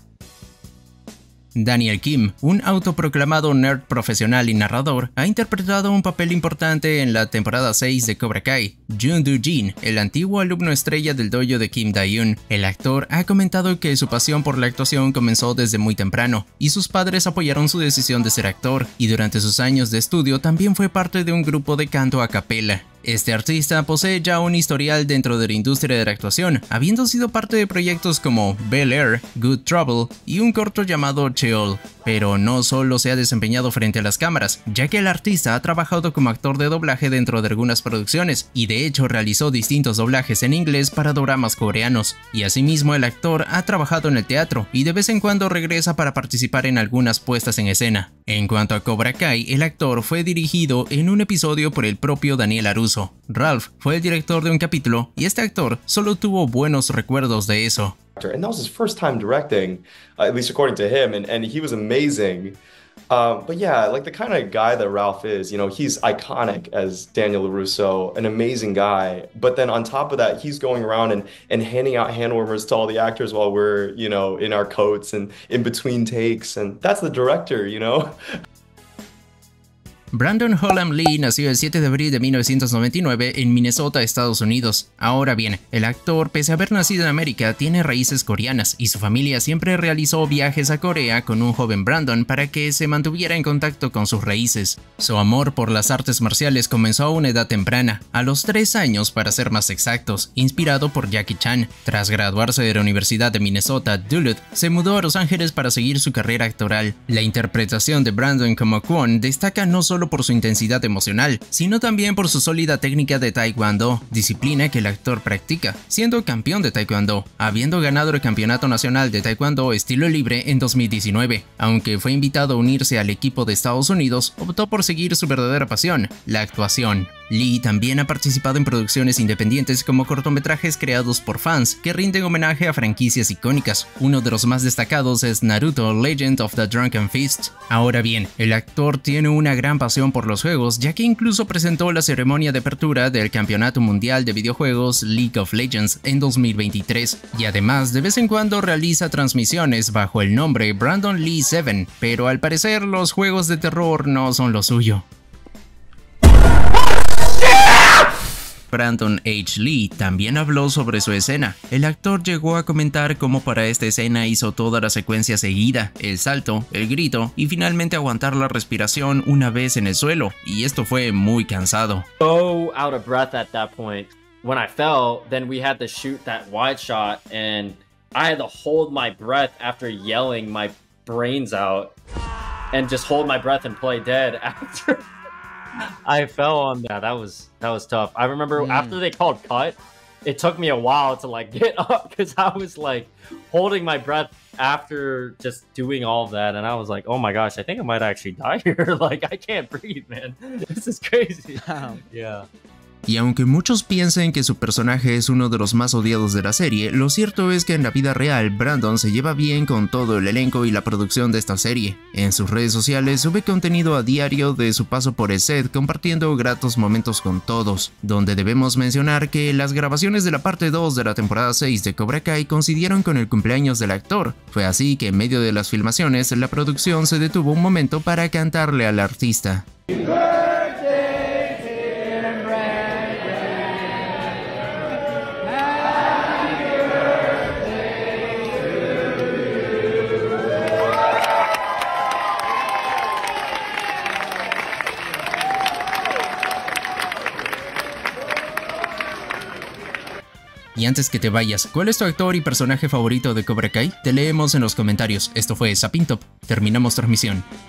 Daniel Kim, un autoproclamado nerd profesional y narrador, ha interpretado un papel importante en la temporada 6 de Cobra Kai. Jun Do-jin, el antiguo alumno estrella del dojo de Kim Da-eun, el actor ha comentado que su pasión por la actuación comenzó desde muy temprano, y sus padres apoyaron su decisión de ser actor, y durante sus años de estudio también fue parte de un grupo de canto a capela. Este artista posee ya un historial dentro de la industria de la actuación, habiendo sido parte de proyectos como Bel Air, Good Trouble y un corto llamado Cheol. Pero no solo se ha desempeñado frente a las cámaras, ya que el artista ha trabajado como actor de doblaje dentro de algunas producciones, y de hecho realizó distintos doblajes en inglés para doramas coreanos. Y asimismo el actor ha trabajado en el teatro, y de vez en cuando regresa para participar en algunas puestas en escena. En cuanto a Cobra Kai, el actor fue dirigido en un episodio por el propio Daniel LaRusso. Ralph fue el director de un capítulo, y este actor solo tuvo buenos recuerdos de eso. And that was his first time directing, at least according to him, and he was amazing. But yeah, like the kind of guy that Ralph is, you know, he's iconic as Daniel LaRusso, an amazing guy. But then on top of that, he's going around and handing out hand warmers to all the actors while we're, you know, in our coats and in between takes. And that's the director, you know? Brandon Holland Lee nació el 7 de abril de 1999 en Minnesota, Estados Unidos. Ahora bien, el actor, pese a haber nacido en América, tiene raíces coreanas y su familia siempre realizó viajes a Corea con un joven Brandon para que se mantuviera en contacto con sus raíces. Su amor por las artes marciales comenzó a una edad temprana, a los 3 años para ser más exactos, inspirado por Jackie Chan. Tras graduarse de la Universidad de Minnesota, Duluth se mudó a Los Ángeles para seguir su carrera actoral. La interpretación de Brandon como Kwon destaca no solo por su intensidad emocional, sino también por su sólida técnica de Taekwondo, disciplina que el actor practica, siendo campeón de Taekwondo, habiendo ganado el Campeonato Nacional de Taekwondo Estilo Libre en 2019. Aunque fue invitado a unirse al equipo de Estados Unidos, optó por seguir su verdadera pasión, la actuación. Lee también ha participado en producciones independientes como cortometrajes creados por fans que rinden homenaje a franquicias icónicas. Uno de los más destacados es Naruto Legend of the Drunken Fist. Ahora bien, el actor tiene una gran pasión por los juegos, ya que incluso presentó la ceremonia de apertura del Campeonato Mundial de Videojuegos League of Legends en 2023, y además de vez en cuando realiza transmisiones bajo el nombre Brandon Lee 7, pero al parecer los juegos de terror no son lo suyo. Brandon H. Lee también habló sobre su escena. El actor llegó a comentar cómo para esta escena hizo toda la secuencia seguida, el salto, el grito y finalmente aguantar la respiración una vez en el suelo, y esto fue muy cansado. So out of breath at that point. When I fell, then we had to shoot that wide shot and I had to hold my breath after yelling my brains out and just hold my breath and play dead after I fell on that. That was tough. I remember after they called cut, it took me a while to like get up because I was like holding my breath after just doing all of that, and I was like, oh my gosh, I think I might actually die here. Like I can't breathe, man. This is crazy. Yeah. Y aunque muchos piensen que su personaje es uno de los más odiados de la serie, lo cierto es que en la vida real Brandon se lleva bien con todo el elenco y la producción de esta serie. En sus redes sociales sube contenido a diario de su paso por el set, compartiendo gratos momentos con todos, donde debemos mencionar que las grabaciones de la parte 2 de la temporada 6 de Cobra Kai coincidieron con el cumpleaños del actor. Fue así que en medio de las filmaciones la producción se detuvo un momento para cantarle al artista. Y antes que te vayas, ¿cuál es tu actor y personaje favorito de Cobra Kai? Te leemos en los comentarios. Esto fue Sapintop. Terminamos transmisión.